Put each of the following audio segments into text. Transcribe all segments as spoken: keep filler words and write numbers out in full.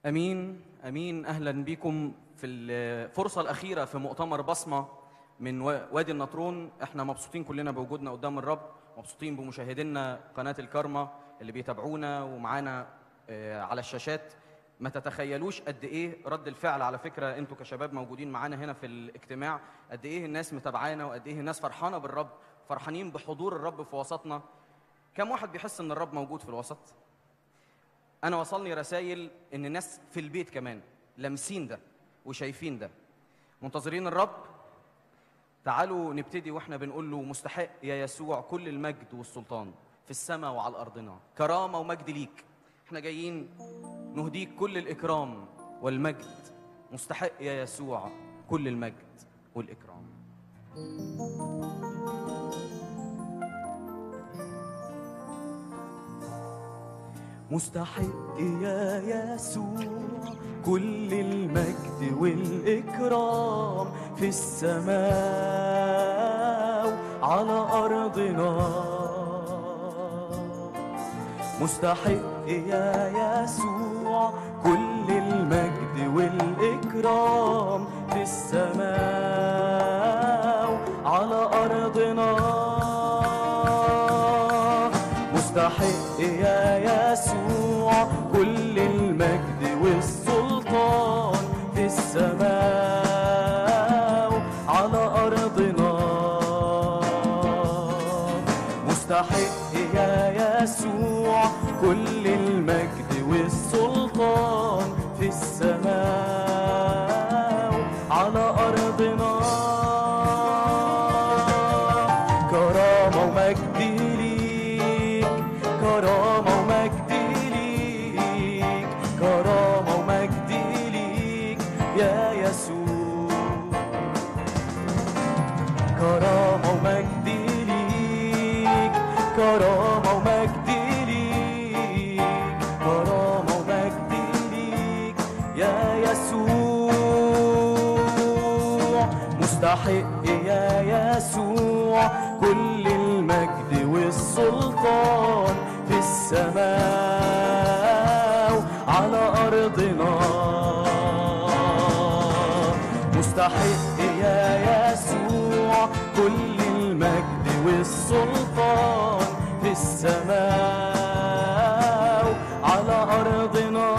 أمين أمين. أهلا بكم في الفرصة الأخيرة في مؤتمر بصمة من وادي النطرون. احنا مبسوطين كلنا بوجودنا قدام الرب، مبسوطين بمشاهدينا قناة الكارما اللي بيتابعونا ومعانا على الشاشات. ما تتخيلوش قد ايه رد الفعل. على فكرة انتوا كشباب موجودين معانا هنا في الاجتماع، قد ايه الناس متابعانا وقد ايه الناس فرحانة بالرب، فرحانين بحضور الرب في وسطنا. كم واحد بيحس ان الرب موجود في الوسط؟ أنا وصلني رسائل إن الناس في البيت كمان لامسين ده وشايفين ده. منتظرين الرب. تعالوا نبتدي وإحنا بنقول له: مستحق يا يسوع كل المجد والسلطان في السماء وعلى الأرضنا، كرامة ومجد ليك. إحنا جايين نهديك كل الإكرام والمجد. مستحق يا يسوع كل المجد والإكرام. مستحق يا يسوع كل المجد والإكرام في السماء وعلى أرضنا. مستحق يا يسوع كل المجد والإكرام في السماء وعلى أرضنا. مستحق يا يسوع كل المجد والسلطان في السماء وعلى أرضنا. مستحق يا يسوع كل المجد والسلطان في السماء وعلى أرضنا. كرامة ومجد ليك، كرامة ومجد ليك، كرامة ومجد ليك يا يسوع. كرامة ومجد ليك، كرامة ومجد ليك، كرامة ومجد ليك يا يسوع. مستحق يا يسوع كل المجد والسلطان في السماء وعلى أرضنا. مستحق يا يسوع كل المجد والسلطان في السماء وعلى أرضنا.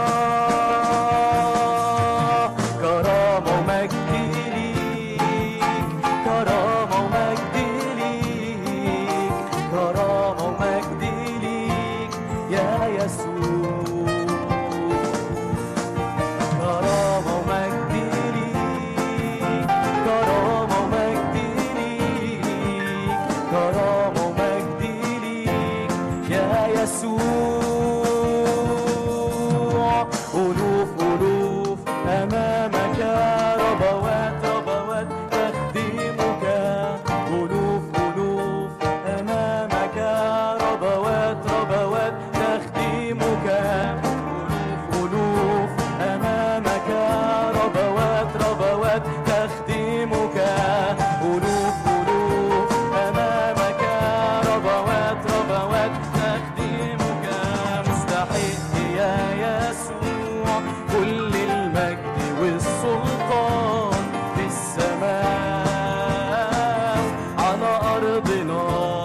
كرامة ومجد ليك، كرامة ومجد ليك، كرامة ومجد ليك يا يسوع. كرامة ومجد ليك، كرامة ومجد ليك، كرامة ومجد ليك يا يسوع. ألوف ألوف أمامك، ربوات ربوات تخدمك. ألوف ألوف أمامك، ربوات ربوات تخدمك. ألوف ألوف أمامك، ربوات ربوات تخدمك. ألوف ألوف أمامك، ربوات ربوات تخدمك. مستحق يا يسوع كل المجد والسلطان في السماء على أرضنا.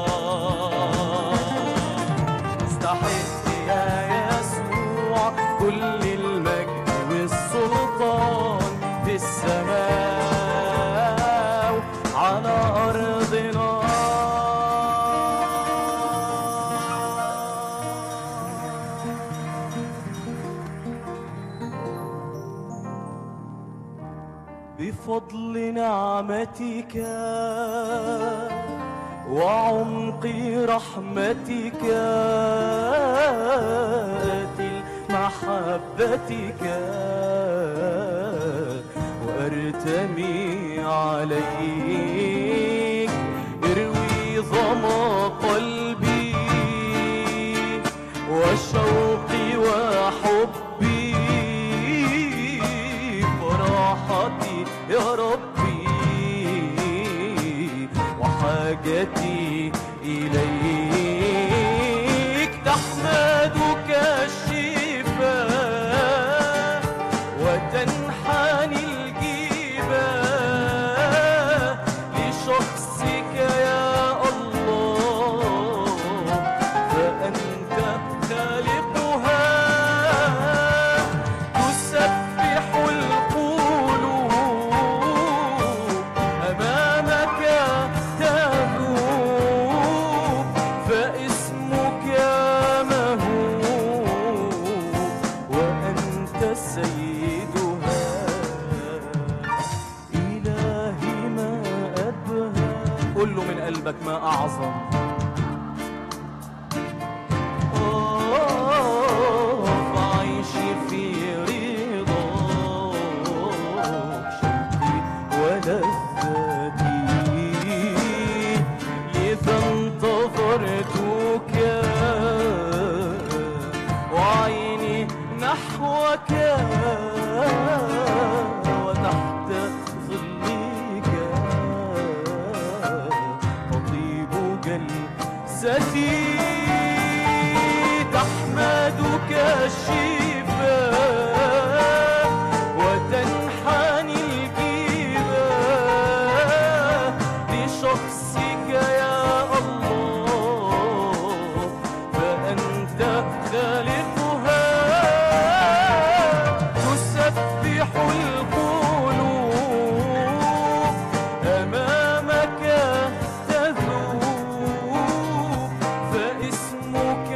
مستحق يا يسوع كل المجد والسلطان في السماء على أرضنا. بفضل نعمتك وعمق رحمتك آتي محبتك وأرتمي عليك. اروي ظما قلبي وشوقي وحبي، فرحتي يا ربي وحاجتي إليك. تحمدك الشفاء أعظم. فعيشي في رضاك شوقي ولذاتي، إذا انتظرتك وعيني نحوك وتحت ظلك تطيب جلستي، تحمدك الشفاء وتنحني الجباه لشخصك يا الله، فأنت خالقها. تسبح القلوب أمامك تذوب، فاسمك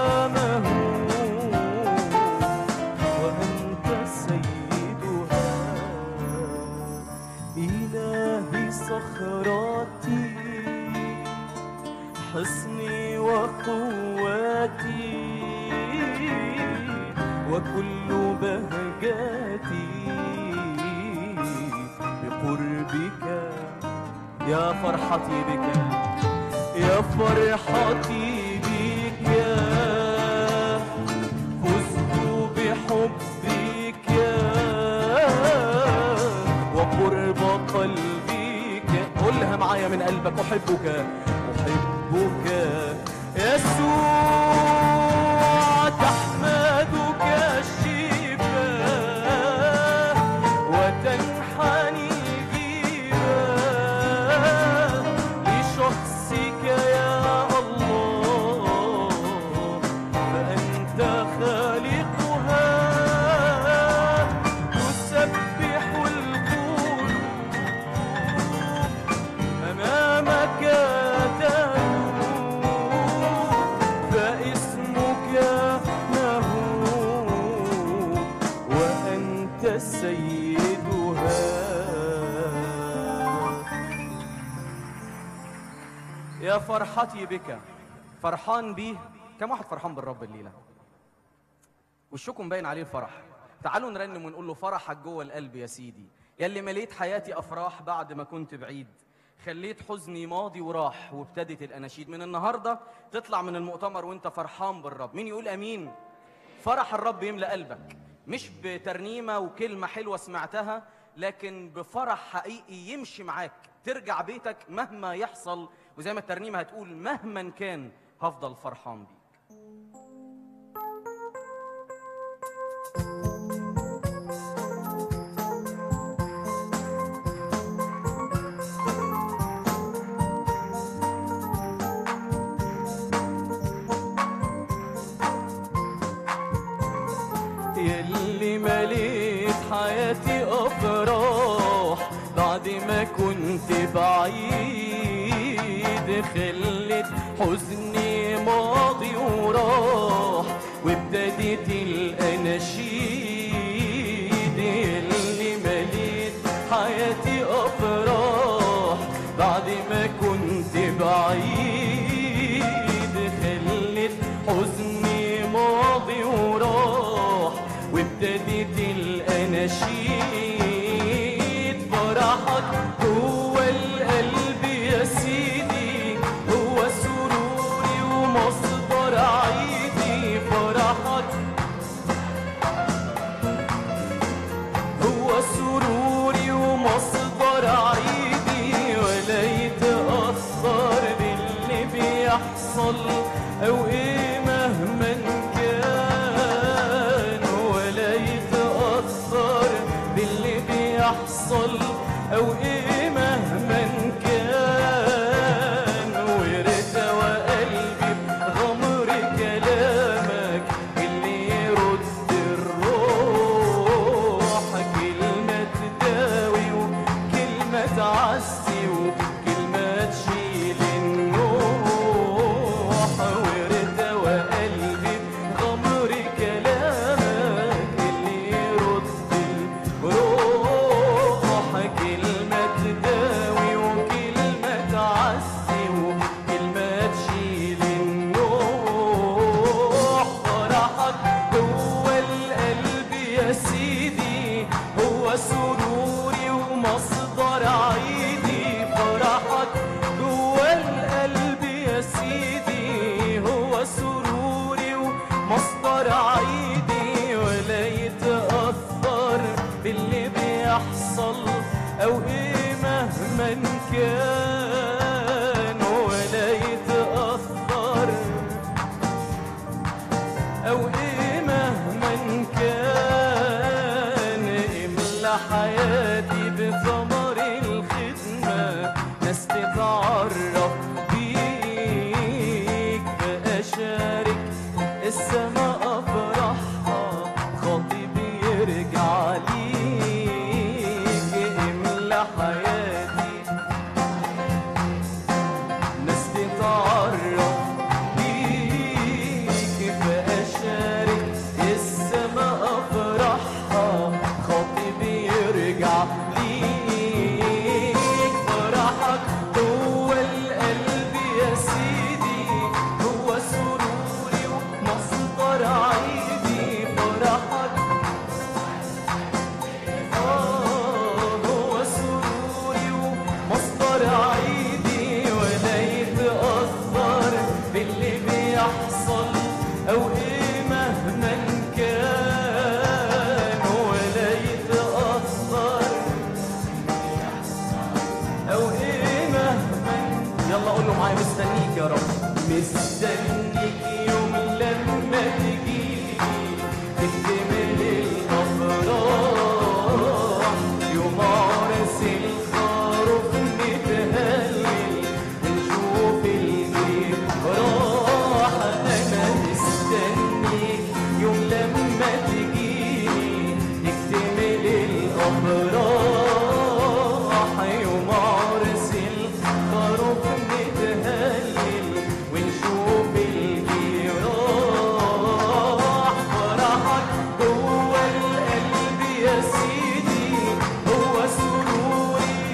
مهوب وأنت سيدها. إلهي صخرتي حصني وقوتي وكل بهجتي بقربك. يا فرحتي بك، يا فرحتي بك، فزت بحبك وقرب قلبك. قولها معايا من قلبك، أحبك أحبك يسوع. تحمدك الشفاء وتنحني الجباه لشخصك يا الله، فأنت خالقها. تسبح القلوب أمامك تذوب، فاسمك مهوب وأنت سيدها. يا فرحتي بك، فرحان بيه. كم واحد فرحان بالرب الليلة؟ وشكم باين عليه الفرح. تعالوا نرنم ونقول له فرحك جوه القلب يا سيدي، يلي مليت حياتي أفراح بعد ما كنت بعيد، خليت حزني ماضي وراح وابتدت الأناشيد. من النهاردة تطلع من المؤتمر وانت فرحان بالرب. مين يقول أمين؟ فرح الرب يملأ قلبك، مش بترنيمة وكلمة حلوة سمعتها، لكن بفرح حقيقي يمشي معاك. ترجع بيتك مهما يحصل، وزي ما الترنيمة هتقول مهما كان هفضل فرحان بيك. يلي مليت حياتي أفراح بعد ما كنت بعيد، خلت حزني ماضي وراح وابتدت الأناشيد. يلي مليت حياتي أفراح بعد ما كنت بعيد، خلت حزني ماضي وراح وابتدت الأناشيد. فرحك جوه القلب يا سيدي، هو سروري ومصدر عيدي. فرحك هو سروري ومصدر عيدي، ولا يتأثر باللي بيحصل أو إيه مهما كان، ولا يتأثر باللي بيحصل أو إيه مهما كان. وارتوى قلبي بغمر كلامك اللي يرد الروح، كلمة تداوي وكلمة تعزي وكلمة تشيل النوح. وارتوى أو إيه مهما كان ولا يتأثر، أو إيه مهما. يلا قول له معايا مستنيك يا رب، مستنيك يوم لما تجيلي تكتمل الأفراح، يوم عرس الخروف نتهلل ونشوف الفرح. أنا مستنيك يوم لما تجيلي تكتمل الأفراح، يوم عرس الخروف نتهلل ونشوف الفرح. فرحك جوه القلب يا سيدي هو سروري،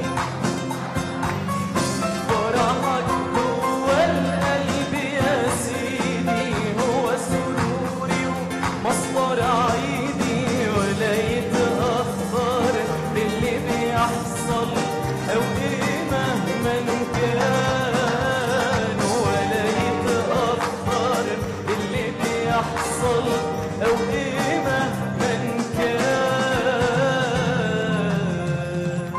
فرحك جوه القلب يا سيدي هو سروري ومصدر عيدي، ولا يتأثر باللي بيحصل أو إيه مهما كان، ولا يتأثر باللي بيحصل أو إيه مهما كان.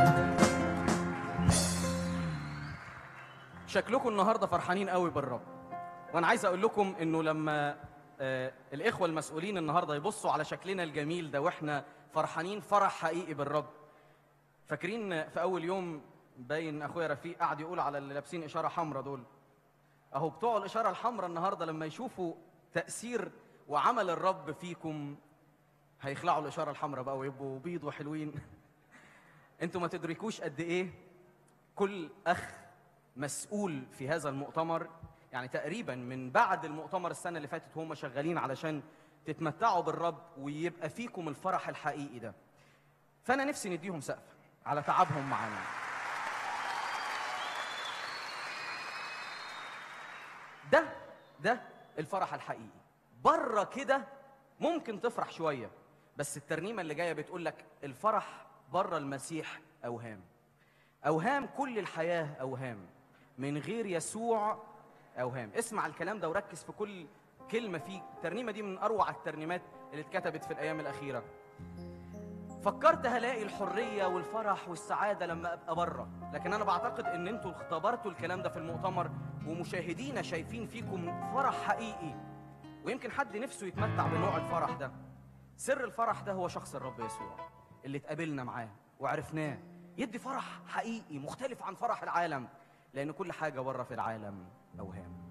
شكلكم النهارده فرحانين قوي بالرب، وانا عايز اقول لكم انه لما آه الاخوه المسؤولين النهارده يبصوا على شكلنا الجميل ده واحنا فرحانين فرح حقيقي بالرب. فاكرين في اول يوم باين اخويا رفيق قاعد يقول على اللي لابسين اشاره حمراء دول، اهو بتوع الاشاره الحمراء النهارده لما يشوفوا تاثير وعمل الرب فيكم هيخلعوا الاشاره الحمراء بقى ويبقوا بيض وحلوين. انتوا ما تدركوش قد ايه كل اخ مسؤول في هذا المؤتمر، يعني تقريبا من بعد المؤتمر السنه اللي فاتت وهم شغالين علشان تتمتعوا بالرب ويبقى فيكم الفرح الحقيقي ده. فانا نفسي نديهم سقف على تعبهم معانا. ده ده الفرح الحقيقي. بره كده ممكن تفرح شويه، بس الترنيمه اللي جايه بتقول لك الفرح بره المسيح اوهام. اوهام، كل الحياه اوهام، من غير يسوع اوهام. اسمع الكلام ده وركز في كل كلمه فيه. الترنيمه دي من اروع الترنيمات اللي اتكتبت في الايام الاخيره. فكرت هلاقي الحريه والفرح والسعاده لما ابقى بره، لكن انا بعتقد ان انتوا اختبرتوا الكلام ده في المؤتمر، ومشاهدينا شايفين فيكم فرح حقيقي، ويمكن حد نفسه يتمتع بنوع الفرح ده. سر الفرح ده هو شخص الرب يسوع اللي اتقابلنا معاه وعرفناه، يدي فرح حقيقي مختلف عن فرح العالم، لأن كل حاجة بره في العالم أوهام.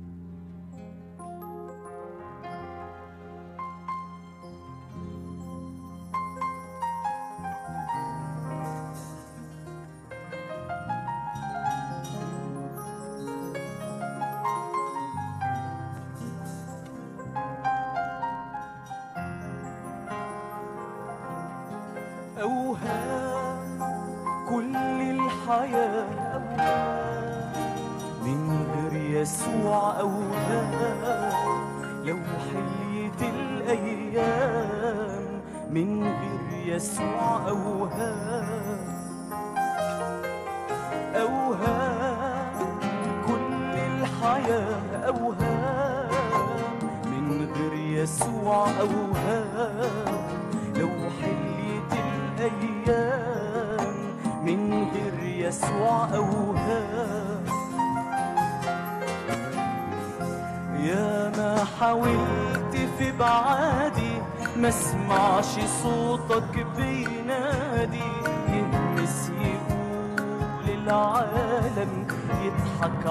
أوهام، كل الحياة أوهام، من غير يسوع أوهام. لو حليت الأيام من غير يسوع أوهام. أوهام، كل الحياة أوهام، من غير يسوع أوهام. لو حليت الأيام من غير يسوع أوهام. يا ما حاولت في بعادي ما اسمعش صوتك بينادي، يهمس يقول العالم يضحك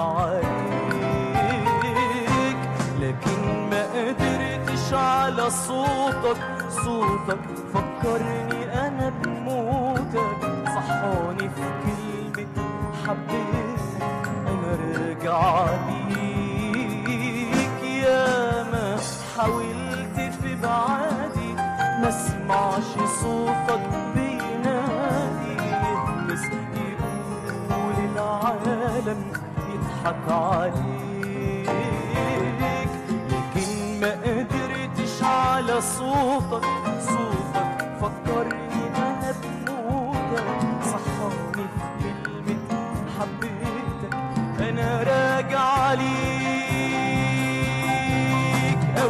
عليك، لكن ما قدرتش على صوتك. صوتك فكرني أنا بموتك، صحاني في كلمة حبيتك، أنا راجع ليك. يا ما حاولت في بعادي ما اسمعش صوتك بينادي، يهمس يقول العالم يضحك عليك، لكن ما قدرتش على صوتك. صوتك فكرني أنا بموتك، صحاني في كلمة حبيتك، أنا راجع ليك.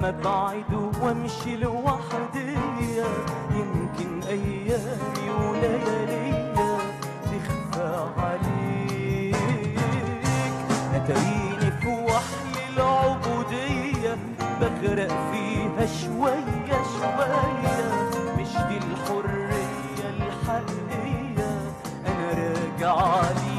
لما ابعد وامشي لوحدي يمكن ايامي ولياليا تخفى عليك. اتريني في وحل العبودية بغرق فيها شوية شوية، مش دي الحرية الحقيقية، انا راجع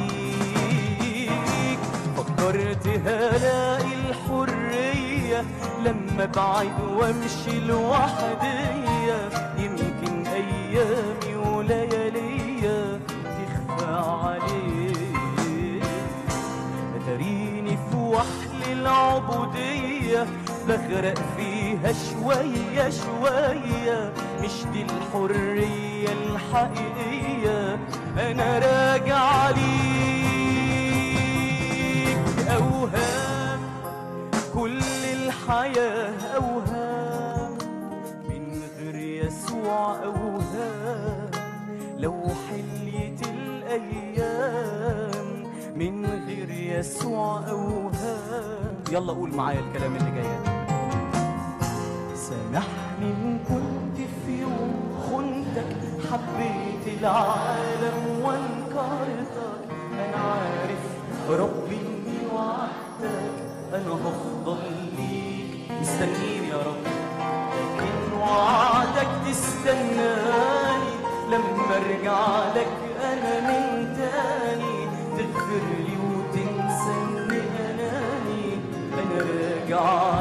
ليك. فكرت هلاقي الحرية لما ابعد وامشي لوحدي يمكن ايامي ولياليا تخفى عليك. اتريني في وحل العبودية بغرق فيها شوية شوية، مش دي الحرية الحقيقية، انا راجع ليك. اوهام كل الحياة اوهام من غير يسوع، اوهام لو حليت الايام من غير يسوع اوهام. يلا قول معايا الكلام اللي جاي ده. سامحني ان كنت في يوم خنتك، حبيت العالم وانكرتك، انا عارف ربي اني وعدتك انا هفضل ليك. مستنيني يا رب لكن وعدك تستناني، لما ارجع لك انا من تاني تغفر لي وتنسى اني اناني، انا راجع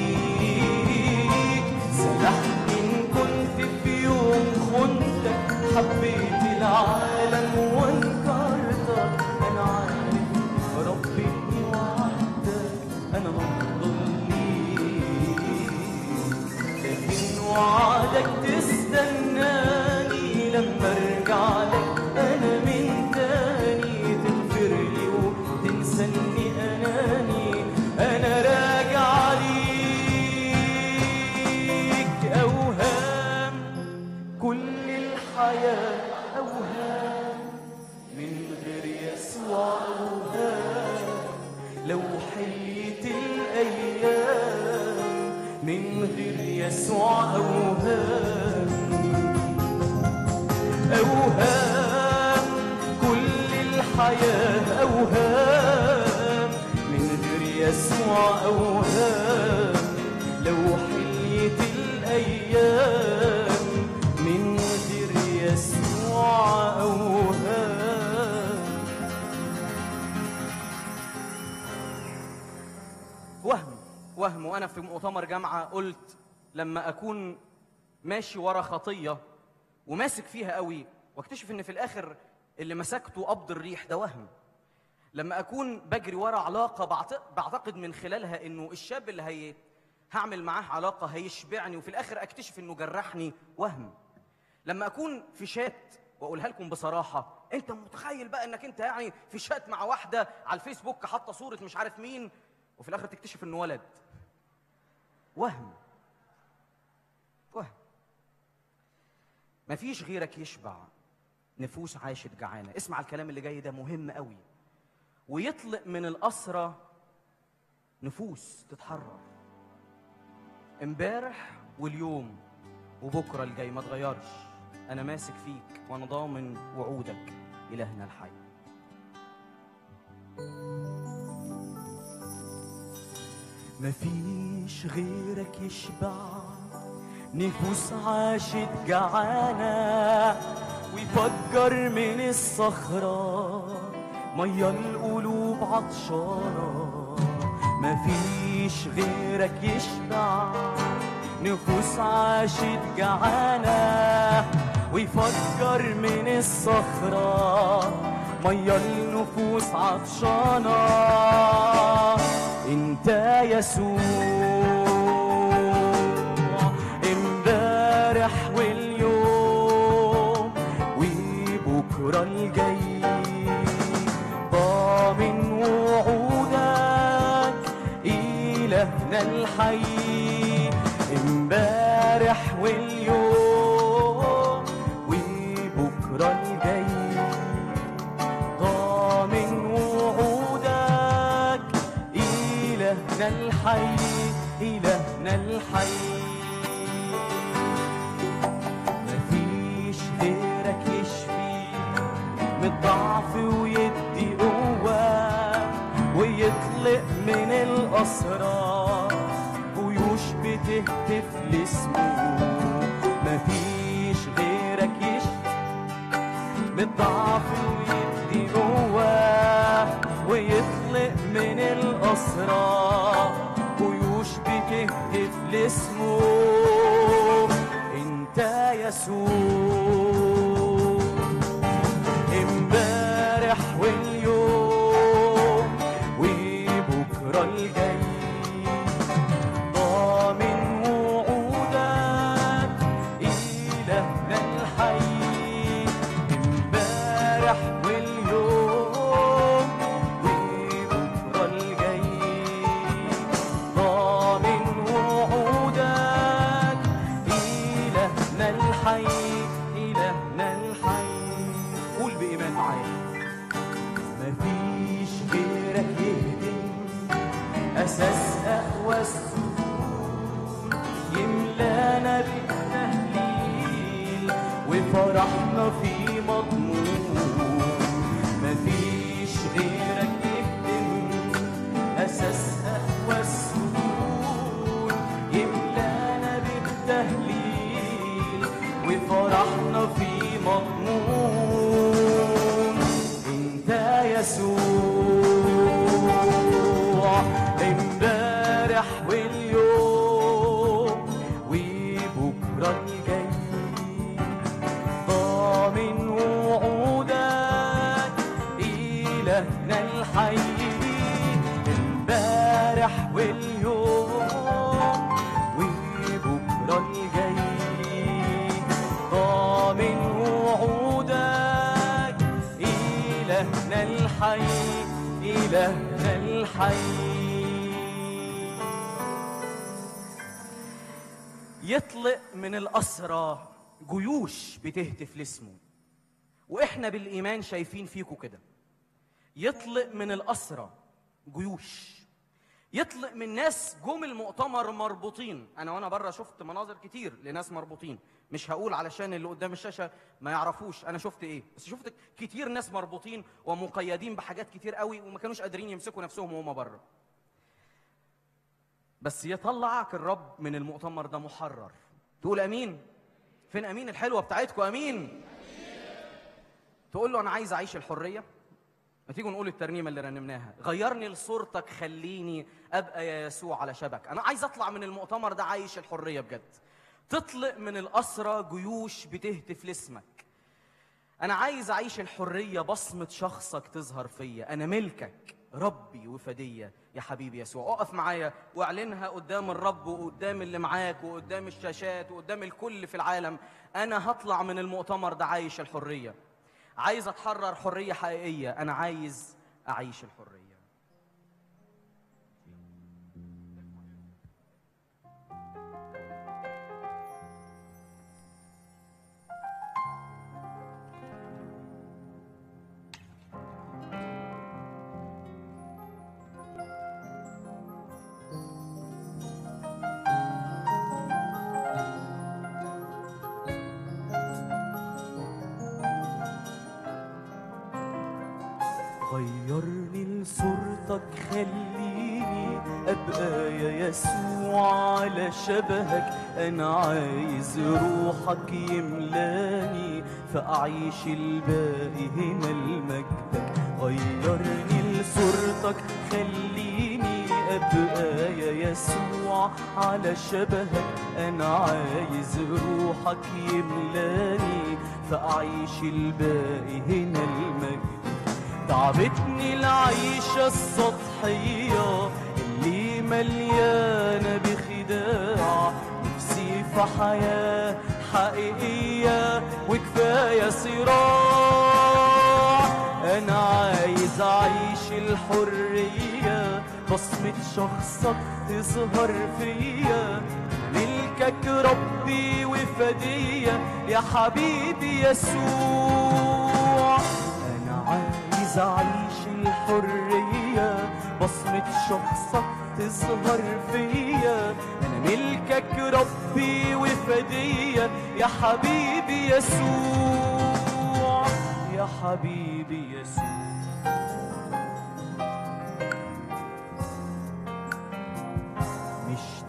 ليك. سامحني ان كنت في يوم خنتك، حبيت العالم وانكرتك، انا عارف ربي اني وعدتك انا هفضل ليك. لكن وعدك تستناني، لما ارجع لك انا من تاني تغفر لي وتنسى اني اناني، انا راجع ليك. اوهام كل الحياة اوهام من غير يسوع، اوهام لو حيت الايام من غير يسوع، اوهام اوهام كل الحياة اوهام من غير يسوع، اوهام لو حيت الايام من غير يسوع، اوهام. وهم وهم وانا في مؤتمر جامعة قلت لما اكون ماشي ورا خطية وماسك فيها قوي واكتشف ان في الاخر اللي مسكته قبض الريح ده وهم. لما اكون بجري ورا علاقه بعتقد من خلالها انه الشاب اللي هي هعمل معاه علاقه هيشبعني وفي الاخر اكتشف انه جرحني، وهم. لما اكون في شات واقولها لكم بصراحه، انت متخيل بقى انك انت يعني في شات مع واحده على الفيسبوك حاطه صوره مش عارف مين وفي الاخر تكتشف انه ولد، وهم وهم. مفيش غيرك يشبع نفوس عاشت جعانه. اسمع الكلام اللي جاي ده مهم قوي. ويطلق من الأسرة نفوس تتحرر امبارح واليوم وبكره الجاي، ما تغيرش. انا ماسك فيك وانا ضامن وعودك، إلهنا الحي. مفيش غيرك يشبع نفوس عاشت جعانة، ويفجر من الصخرة مية القلوب عطشانة. مفيش غيرك يشبع نفوس عاشت جعانة، ويفجر من الصخرة مية النفوس عطشانة. انت يسوع امبارح واليوم وبكرة الجاي، ضامن وعودك إلهنا الحي. امبارح واليوم وبكرة الجاي، ضامن وعودك إلهنا الحي، إلهنا الحي. الضعف ويدي قوة ويطلق من الأسرى جيوش بتهتف لاسمه. انت يسوع امبارح واليوم وبكرة الجاي، ضامن وعودك إلهنا الحي. امبارح واليوم وبكرة الجاي، ضامن وعودك إلهنا الحي، إلهنا الحي. قول بإيمان معايا. مفيش غيرك يهدم أساس أقوى السور، يملانا بالتهليل وفرحنا في مضمون. مفيش غيرك يهدم أساس أقوى السور، يملانا بالتهليل وفرحنا في مضمون. انت يسوع امبارح واليوم وبكرة الجاي، ضامن وعودك إلهنا الحي. امبارح واليوم وبكرة الجاي، ضامن وعودك إلهنا الحي، إلهنا الحي. يطلق من الأسرى جيوش بتهتف لاسمه، وإحنا بالإيمان شايفين فيكم كده. يطلق من الأسرى جيوش، يطلق من ناس جم المؤتمر مربوطين. أنا وأنا بره شفت مناظر كتير لناس مربوطين، مش هقول علشان اللي قدام الشاشة ما يعرفوش أنا شفت إيه، بس شفت كتير ناس مربوطين ومقيدين بحاجات كتير قوي وما كانوش قادرين يمسكوا نفسهم وهم بره. بس يطلعك الرب من المؤتمر ده محرر. تقول أمين؟ فين أمين الحلوة بتاعتكم؟ أمين؟ تقول له أنا عايز أعيش الحرية. ما تيجوا نقول الترنيمة اللي رنمناها، غيرني لصورتك خليني أبقى يا يسوع على شبك. أنا عايز أطلع من المؤتمر ده عايش الحرية بجد. تطلق من الأسرى جيوش بتهتف لاسمك. أنا عايز أعيش الحرية، بصمة شخصك تظهر فيا. أنا ملكك ربي وفدية يا حبيبي يسوع. اقف معايا واعلنها قدام الرب وقدام اللي معاك وقدام الشاشات وقدام الكل في العالم. أنا هطلع من المؤتمر ده عايش الحرية، عايز أتحرر حرية حقيقية. أنا عايز أعيش الحرية. غيرني لصورتك خليني أبقى يا يسوع على شبهك. أنا عايز روحك يملاني فأعيش الباقي هنا لمجدك. غيرني لصورتك خليني أبقى يا يسوع على شبهك. أنا عايز روحك يملاني فأعيش الباقي هنا لمجدك. تعبتني العيشة السطحية اللي مليانة بخداع. نفسي في حياة حقيقية وكفاية صراع. أنا عايز أعيش الحرية، بصمة شخصك تظهر فيا. ملكك ربي وفدية يا حبيبي يسوع. أنا عايز أعيش الحرية، بصمة شخصك تظهر فيا. أنا ملكك ربي وفدية يا حبيبي يسوع، يا حبيبي يسوع.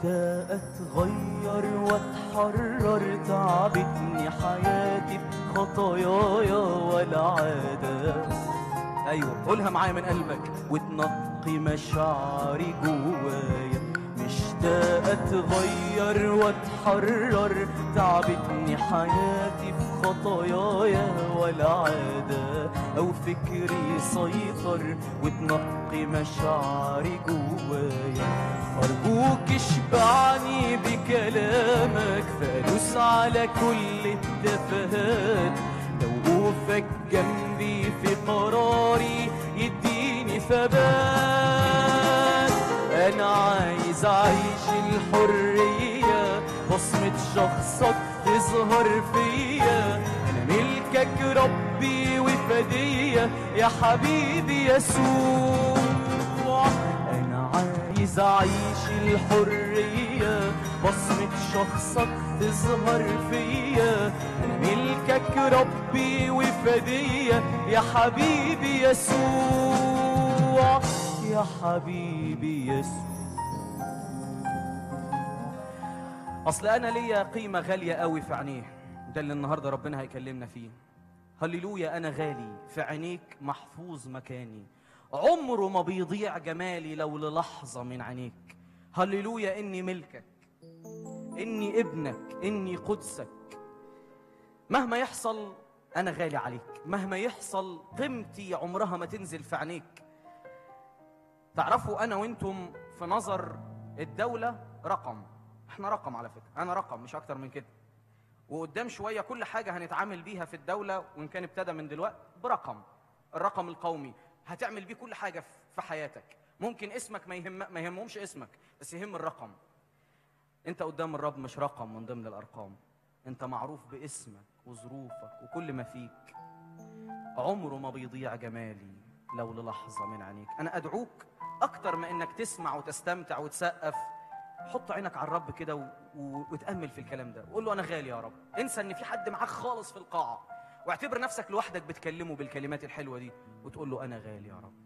مشتاق أتغير وأتحرر، تعبتني حياتي بخطوة خطاياي ولا عادة. ايوه قولها معايا من قلبك. وتنقي مشاعري جوايا، مشتاق اتغير واتحرر، تعبتني حياتي في خطاياي ولا عادة او فكري يسيطر. وتنقي مشاعري جوايا، ارجوك اشبعني بكلامك، فادوس على كل التفاهات. توقفك جنبي في قراري يديني ثبات. انا عايز اعيش الحرية، بصمة شخصك تظهر فيا. انا ملكك ربي وفدية يا حبيبي يسوع. انا عايز اعيش الحرية، بصمة شخصك تظهر فيا. انا ملكك ربي وفدية يا حبيبي يسوع، يا حبيبي يسوع. اصل انا ليا قيمة غالية قوي في عينيه، ده اللي النهاردة ربنا هيكلمنا فيه. هللويا، انا غالي في عينيك، محفوظ مكاني، عمره ما بيضيع جمالي لو للحظة من عينيك. هللويا، اني ملكك، اني ابنك، اني قدسك. مهما يحصل انا غالي عليك، مهما يحصل قيمتي عمرها ما تنزل في عينيك. تعرفوا انا وانتم في نظر الدولة رقم، احنا رقم على فكرة، انا رقم مش اكتر من كده. وقدام شوية كل حاجة هنتعامل بيها في الدولة، وان كان ابتدى من دلوقتي برقم، الرقم القومي هتعمل بيه كل حاجة في حياتك. ممكن اسمك ما يهم ما يهمهمش اسمك، بس يهم الرقم. انت قدام الرب مش رقم من ضمن الارقام، انت معروف باسمك وظروفك وكل ما فيك. عمره ما بيضيع جمالي لو للحظة من عينيك. انا ادعوك اكتر ما انك تسمع وتستمتع وتسقف، حط عينك على الرب كده و... و... وتأمل في الكلام ده، وقول له انا غالي يا رب. انسى ان في حد معاك خالص في القاعة، واعتبر نفسك لوحدك بتكلمه بالكلمات الحلوة دي، وتقول له انا غالي يا رب.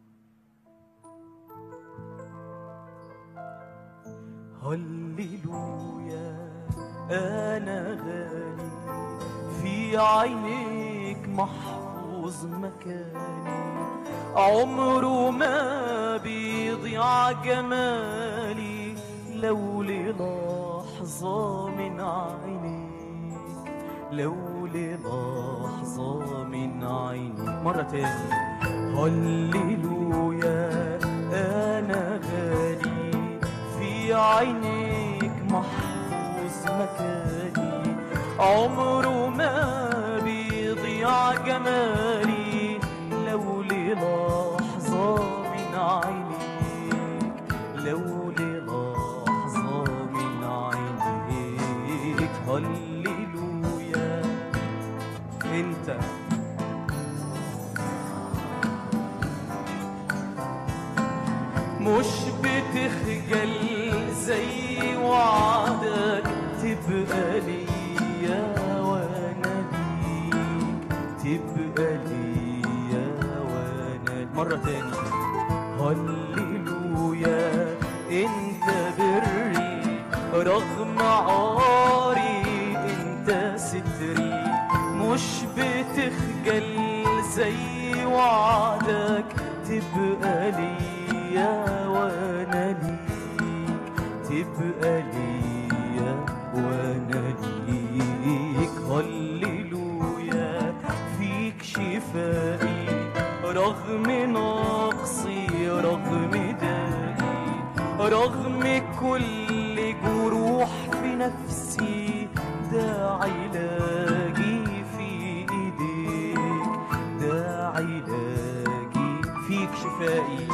هللويا، انا غالي في عينيك، محفوظ مكاني، عمره ما بيضيع جمالي لو للحظة من عينيك، لو للحظة من عينيك. مرة تاني. هللويا، أنا غالي في عينيك، محفوظ مكاني، عمره ما بيضيع جمالي لو للحظة من عينيك، لو للحظة من عينيك. هللويا، انت مش بتخجل زي وعدك، تبقى ليا وانا ليك، تبقى ليا وانا ليك. مرة تاني. هللويا، انت بري رغم عاري، انت ستري، مش بتخجل زي وعدك، تبقى ليا وانا ليك، تبقى ليا وانا ليك. هللويا، فيك شفائي رغم نقصي، رغم دائي، رغم كل جروح في نفسي، ده علاجي في ايديك، ده علاجي فيك شفائي.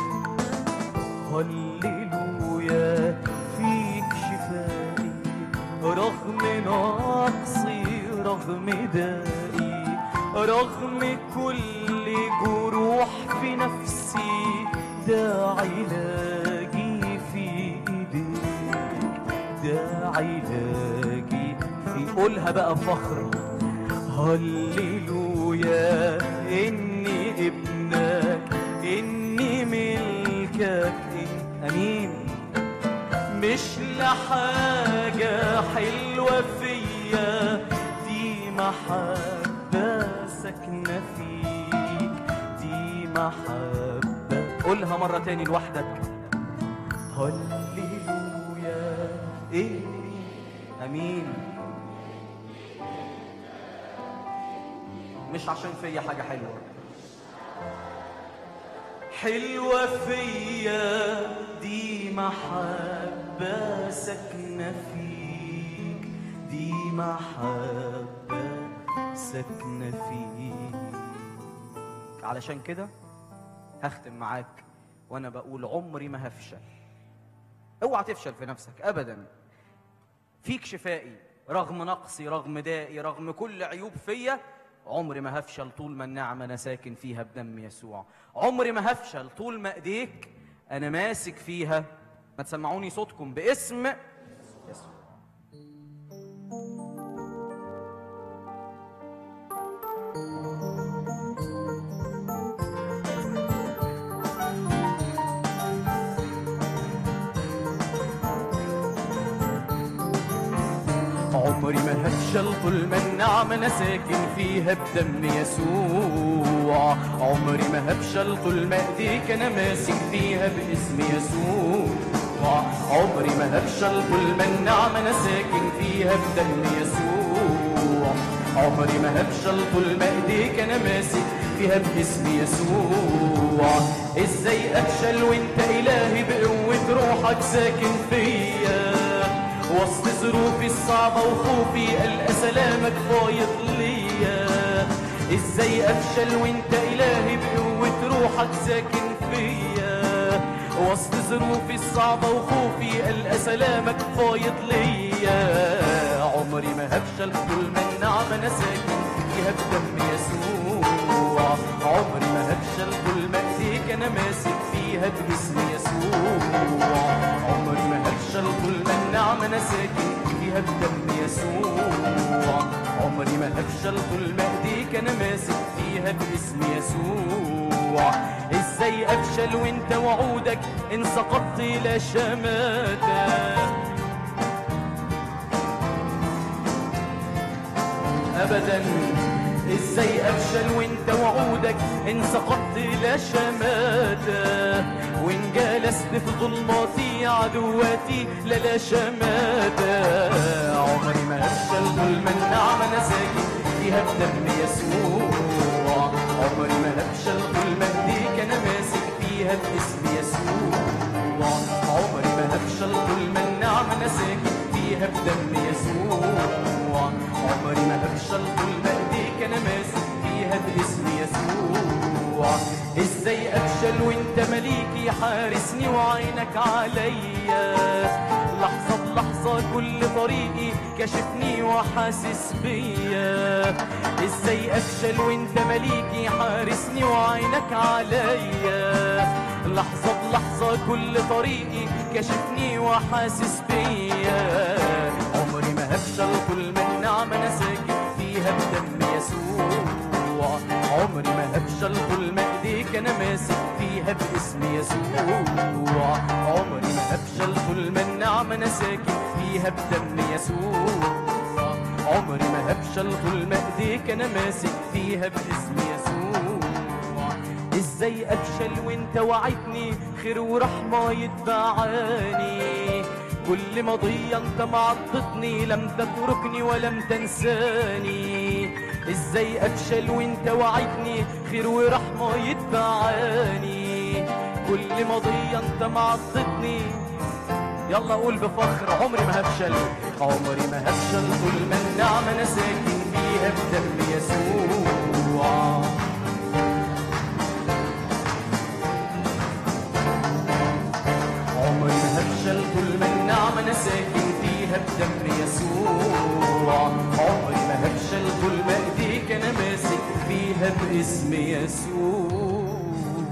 هللويا، فيك شفائي رغم نقصي، رغم دائي، رغم كل جروح في نفسي، ده علاجي في ايديك، ده علاجي في. قولها بقى فخر. هللويا، اني ابنك، اني ملكك، امين. مش لحاجة حلوة فيا، دي محبة ساكنة فيك، دي محبة. قولها مرة تاني لوحدك. هللويا. ايه؟ امين. مش عشان فيا حاجة حلوة حلوة فيا، دي محبة ساكنة فيك، دي محبة ساكنة فيك. علشان كده هختم معاك وانا بقول عمري ما هفشل. اوعى تفشل في نفسك ابدا. فيك شفائي رغم نقصي، رغم دائي، رغم كل عيوب فيا. عمري ما هفشل طول ما النعمة أنا ساكن فيها بدم يسوع. عمري ما هفشل طول ما إيديك أنا ماسك فيها. ما تسمعوني صوتكم باسم يسوع. عمري ما هفشل طول ما النعمة أنا ساكن فيها بدم يسوع. عمري ما هفشل طول ما إيديك أنا ماسك فيها باسم يسوع. عمري ما هفشل طول ما النعمة أنا ساكن فيها بدم يسوع. عمري ما هفشل طول ما إيديك أنا ماسك فيها باسم يسوع. إزاي أفشل وإنت إلهي بقوة روحك ساكن فيا؟ وسط ظروفي الصعبة وخوفي ألقى سلامك فايض ليا. إزاي أفشل وإنت إلهي بقوة روحك ساكن فيا؟ وسط ظروفي الصعبة وخوفي ألقى سلامك فايض ليا. عمري ما هفشل طول ما النعمة أنا ساكن فيها بدم يسوع. عمري ما هفشل طول ما إيديك أنا ماسك فيها باسم يسوع. عمري ما هفشل طول ما النعمة أنا ساكن فيها بدم يسوع. عمري ما هفشل طول ما إيديك أنا ماسك فيها باسم يسوع. إزاي أفشل وإنت وعودك إن سقطت لا شماتة أبداً. إزاي أفشل وإنت وعودك إن سقطت لا شماتة، وإن جلست في ظلماتي عدواتي لا لا شماتة. عمري ما أفشل طول ما النعمة أنا ساكن فيها بدم يسوع. عمري ما أفشل طول ما إيديك أنا ماسك فيها باسم يسوع. عمري ما أفشل طول ما النعمة أنا ساكن فيها بدم يسوع. عمري ما أفشل طول ما إيديك أنا ماسك فيها باسم يسوع. إزاي أفشل وإنت مليكي حارسني وعينك عليا؟ لحظة بلحظة كل طريقي كشفني وحاسس بيا. إزاي أفشل وإنت مليكي حارسني وعينك عليا؟ لحظة بلحظة كل طريقي كشفني وحاسس بيا. عمري ما هفشل طول ما النعمة أنا ساكن فيها بدم يسوع. عمري ما هفشل طول ما إيديك أنا ماسك فيها باسم يسوع. عمري ما هفشل طول ما النعمة أنا ساكن فيها بدم يسوع. عمري ما هفشل طول ما إيديك أنا ماسك فيها باسم يسوع. إزاي أفشل وإنت وعدتني خير ورحمة يتبعاني؟ كل مضية أنت معضدني، لم تتركني ولم تنساني. إزاي أفشل وإنت وعدتني خير ورحمة يتبعاني؟ كل مضية أنت معضدني. يلا قول بفخر عمري ما هفشل. عمري ما هفشل طول ما النعمة أنا ساكن فيها بدم يسوع. عمري ما هفشل طول ما النعمة أنا ساكن فيها بدم يسوع. عمري ما هفشل طول ما إيديك أنا ماسك فيها باسم يسوع.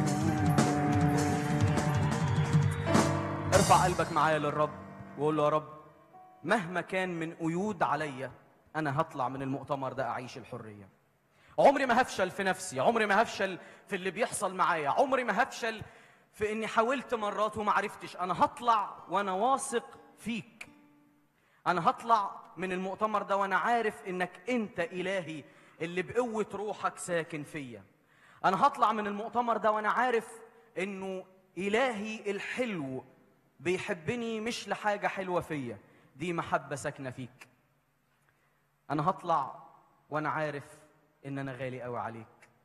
ارفع قلبك معايا للرب وقول له يا رب مهما كان من قيود عليا أنا هطلع من المؤتمر ده أعيش الحرية. عمري ما هفشل في نفسي، عمري ما هفشل في اللي بيحصل معايا، عمري ما هفشل في إني حاولت مرات وما عرفتش. أنا هطلع وأنا واثق فيك. أنا هطلع من المؤتمر ده وأنا عارف إنك أنت إلهي اللي بقوة روحك ساكن فيا. أنا هطلع من المؤتمر ده وأنا عارف إنه إلهي الحلو بيحبني مش لحاجة حلوة فيا، دي محبة ساكنة فيك. أنا هطلع وأنا عارف إن أنا غالي قوي عليك.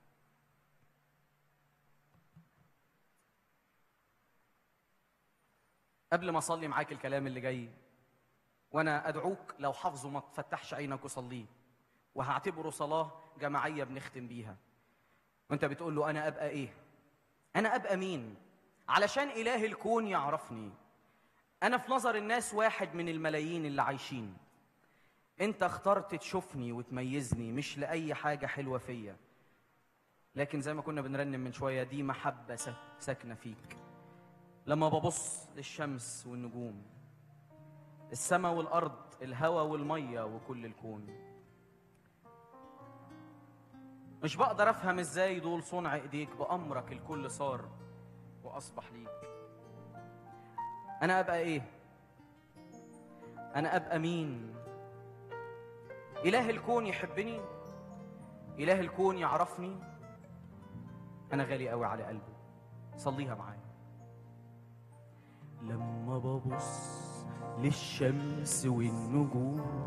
قبل ما أصلي معاك الكلام اللي جاي، وأنا أدعوك لو حافظه ما تفتحش عينك وصليه، وهعتبره صلاة جماعية بنختم بيها. وأنت بتقول له أنا أبقى إيه؟ أنا أبقى مين؟ علشان إله الكون يعرفني. أنا في نظر الناس واحد من الملايين اللي عايشين. أنت اخترت تشوفني وتميزني مش لأي حاجة حلوة فيا، لكن زي ما كنا بنرنم من شوية، دي محبة ساكنة فيك. لما ببص للشمس والنجوم، السماء والأرض، الهواء والمية وكل الكون، مش بقدر أفهم إزاي دول صنع إيديك، بأمرك الكل صار وأصبح ليك. أنا أبقى إيه؟ أنا أبقى مين؟ إله الكون يحبني، إله الكون يعرفني. أنا غالي قوي على قلبه. صليها معايا. لما ببص للشمس والنجوم،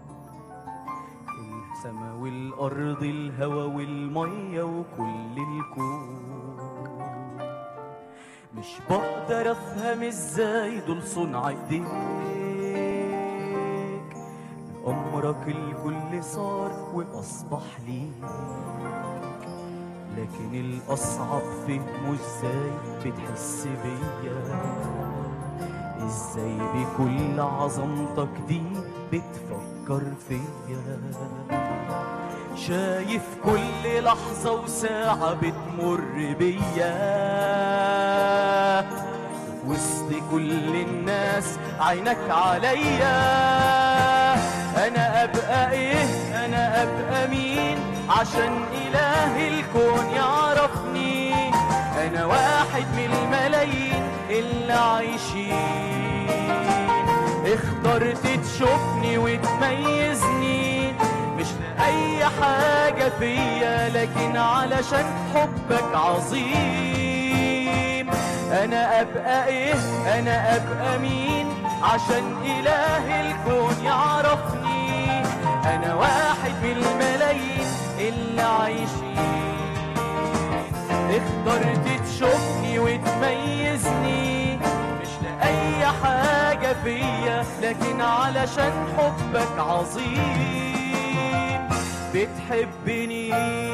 السماء والأرض، الهوا والمية وكل الكون، مش بقدر أفهم إزاي دول صنع إيديك، أمرك الكل صار وأصبح ليك. لكن الأصعب فهمه إزاي بتحس بيا، إزاي بكل عظمتك دي بتفكر فيا. شايف كل لحظة وساعة بتمر بيا، وسط كل الناس عينك عليا. أنا أبقى إيه؟ أنا أبقى مين عشان إله الكون يعرفني؟ أنا واحد من الملايين اللي عايشين. اخترت تشوفني وتميزني مش لأي حاجة فيا، لكن علشان حبك عظيم. أنا أبقى إيه؟ أنا أبقى مين عشان إله الكون يعرفني؟ أنا واحد من الملايين اللي عايشين. اخترت تشوفني وتميزني مش لأي حاجة فيا، لكن علشان حبك عظيم بتحبني.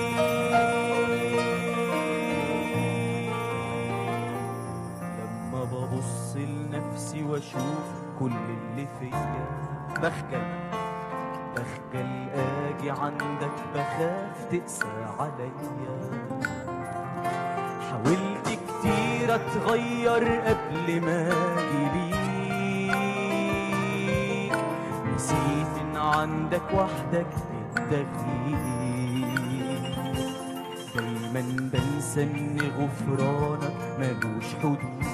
لما ببص لنفسي واشوف كل اللي فيا، بخجل بخجل اجي عندك، بخاف تقسى عليا. حاولت كتير اتغير قبل ما اجي ليك، نسيت ان عندك وحدك التغيير. دايما بنسى ان غفرانك ملوش حدود،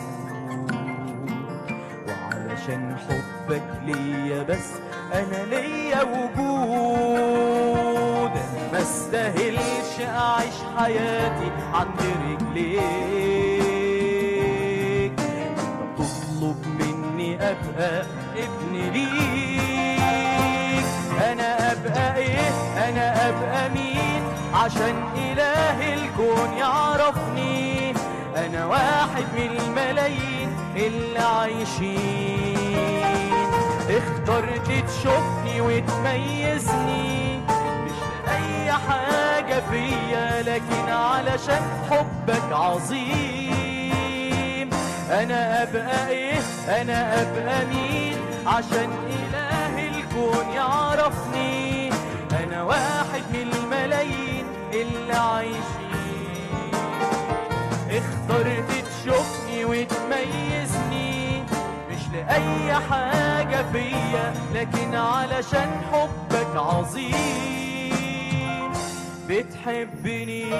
وعلشان حبك ليا بس انا ليا وجود. انا ما استاهلش اعيش حياتي عند رجليك، بتطلب مني ابقى ابن ليك. انا ابقى ايه؟ انا ابقى مين عشان اله الكون يعرفني؟ انا واحد من الملايين اللي عايشين. اخترت تشوفني وتميزني مش لأي حاجة فيا، لكن علشان حبك عظيم. أنا أبقى إيه؟ أنا أبقى مين عشان إله الكون يعرفني؟ أنا واحد من الملايين اللي عايشين. اخترت تشوفني وتميزني مش لأي حاجة فيا، لكن علشان حبك عظيم بتحبني.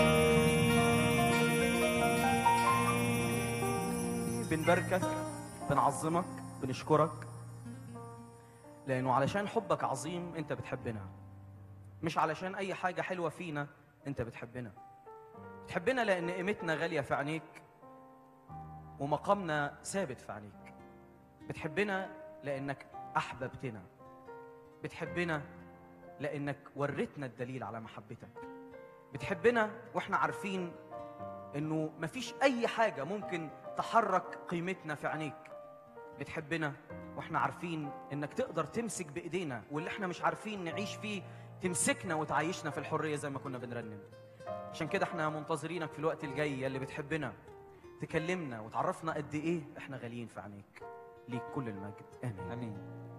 بنباركك، بنعظمك، بنشكرك، لأنه علشان حبك عظيم أنت بتحبنا. مش علشان أي حاجة حلوة فينا، أنت بتحبنا. بتحبنا لأن قيمتنا غالية في عينيك ومقامنا ثابت في عينيك. بتحبنا لأنك أحببتنا. بتحبنا لأنك وريتنا الدليل على محبتك. بتحبنا وإحنا عارفين إنه مفيش أي حاجة ممكن تحرك قيمتنا في عينيك. بتحبنا وإحنا عارفين إنك تقدر تمسك بإيدينا واللي إحنا مش عارفين نعيش فيه تمسكنا وتعيشنا في الحرية زي ما كنا بنرنم. عشان كده إحنا منتظرينك في الوقت الجاي اللي بتحبنا تكلمنا وتعرفنا قد إيه إحنا غاليين في عينيك. ليك كل المجد. آمين. امين.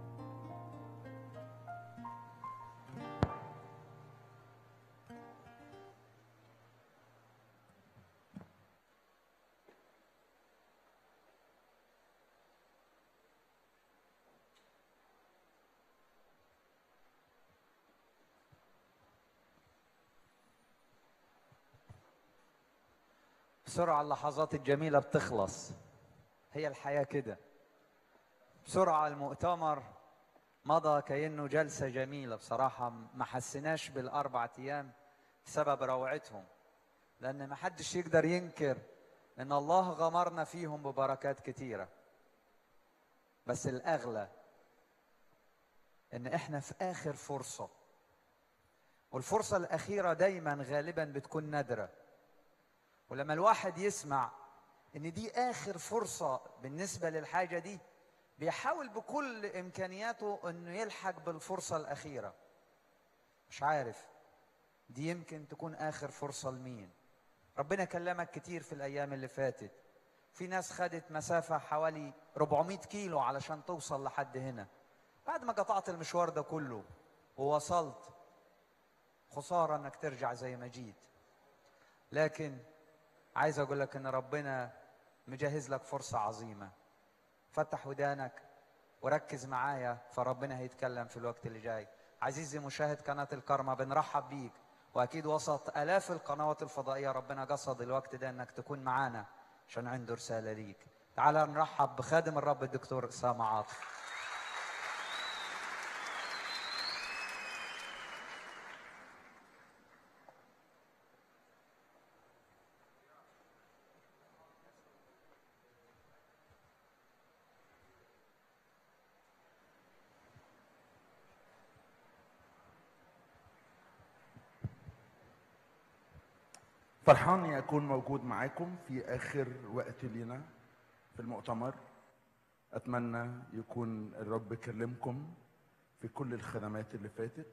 بسرعة اللحظات الجميلة بتخلص، هي الحياة كده. بسرعة المؤتمر مضى كأنه جلسة جميلة، بصراحة ما حسناش بالأربع أيام بسبب روعتهم، لأن ما حدش يقدر ينكر إن الله غمرنا فيهم ببركات كتيرة. بس الأغلى إن إحنا في آخر فرصة، والفرصة الأخيرة دايما غالبا بتكون نادرة. ولما الواحد يسمع إن دي آخر فرصة بالنسبة للحاجة دي، بيحاول بكل إمكانياته إنه يلحق بالفرصة الأخيرة. مش عارف دي يمكن تكون آخر فرصة لمين. ربنا كلمك كتير في الأيام اللي فاتت. في ناس خدت مسافة حوالي أربعمائة كيلو علشان توصل لحد هنا. بعد ما قطعت المشوار ده كله ووصلت، خسارة إنك ترجع زي ما جيت. لكن عايز أقول لك إن ربنا مجهز لك فرصة عظيمة. فتح ودانك وركز معايا، فربنا هيتكلم في الوقت اللي جاي. عزيزي مشاهد قناة الكرمة، بنرحب بيك، وأكيد وسط آلاف القنوات الفضائية ربنا قصد الوقت ده إنك تكون معانا عشان عنده رسالة ليك. تعال نرحب بخادم الرب الدكتور أسامة عاطف. فرحان اني اكون موجود معاكم في اخر وقت لينا في المؤتمر. اتمنى يكون الرب كلمكم في كل الخدمات اللي فاتت،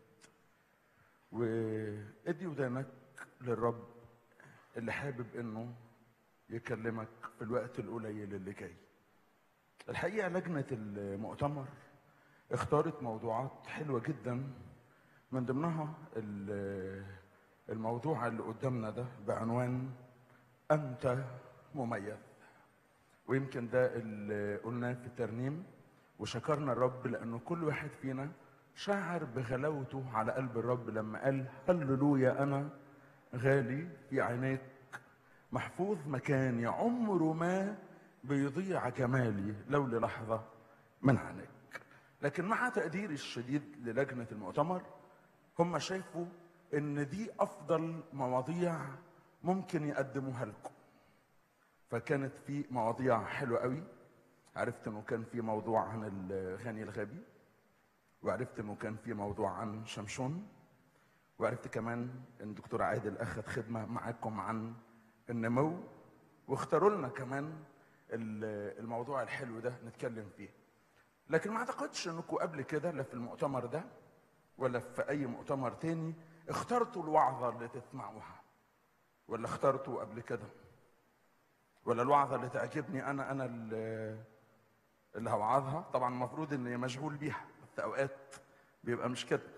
وادي ودانك للرب اللي حابب انه يكلمك في الوقت القليل اللي جاي. الحقيقه لجنه المؤتمر اختارت موضوعات حلوه جدا، من ضمنها الموضوع اللي قدامنا ده بعنوان أنت مميز. ويمكن ده اللي قلناه في الترنيم، وشكرنا الرب لأنه كل واحد فينا شعر بغلاوته على قلب الرب لما قال هللويا أنا غالي في عينيك، محفوظ مكاني، عمره ما بيضيع جمالي لو للحظة من عينيك. لكن مع تقديري الشديد للجنة المؤتمر، هم شايفوا ان دي افضل مواضيع ممكن يقدموها لكم. فكانت في مواضيع حلوه قوي. عرفت انه كان في موضوع عن الغني الغبي، وعرفت انه كان في موضوع عن شمشون، وعرفت كمان ان الدكتور عادل اخذ خدمه معاكم عن النمو، واختاروا لنا كمان الموضوع الحلو ده نتكلم فيه. لكن ما اعتقدش انكم قبل كده لا في المؤتمر ده ولا في اي مؤتمر تاني اخترتوا الوعظة اللي تسمعوها، ولا اخترتوا قبل كده، ولا الوعظة اللي تعجبني أنا أنا اللي هوعظها. طبعا المفروض إني مشغول بيها، بس أوقات بيبقى مش كده.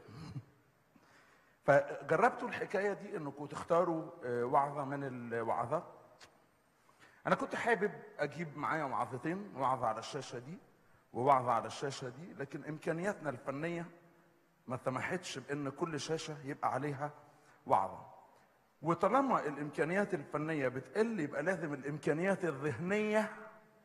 فجربتوا الحكاية دي إنكم تختاروا وعظة من الوعظات. أنا كنت حابب أجيب معايا وعظتين، وعظة على الشاشة دي ووعظة على الشاشة دي، لكن إمكانياتنا الفنية ما سمحتش بان كل شاشه يبقى عليها وعظه. وطالما الامكانيات الفنيه بتقل، يبقى لازم الامكانيات الذهنيه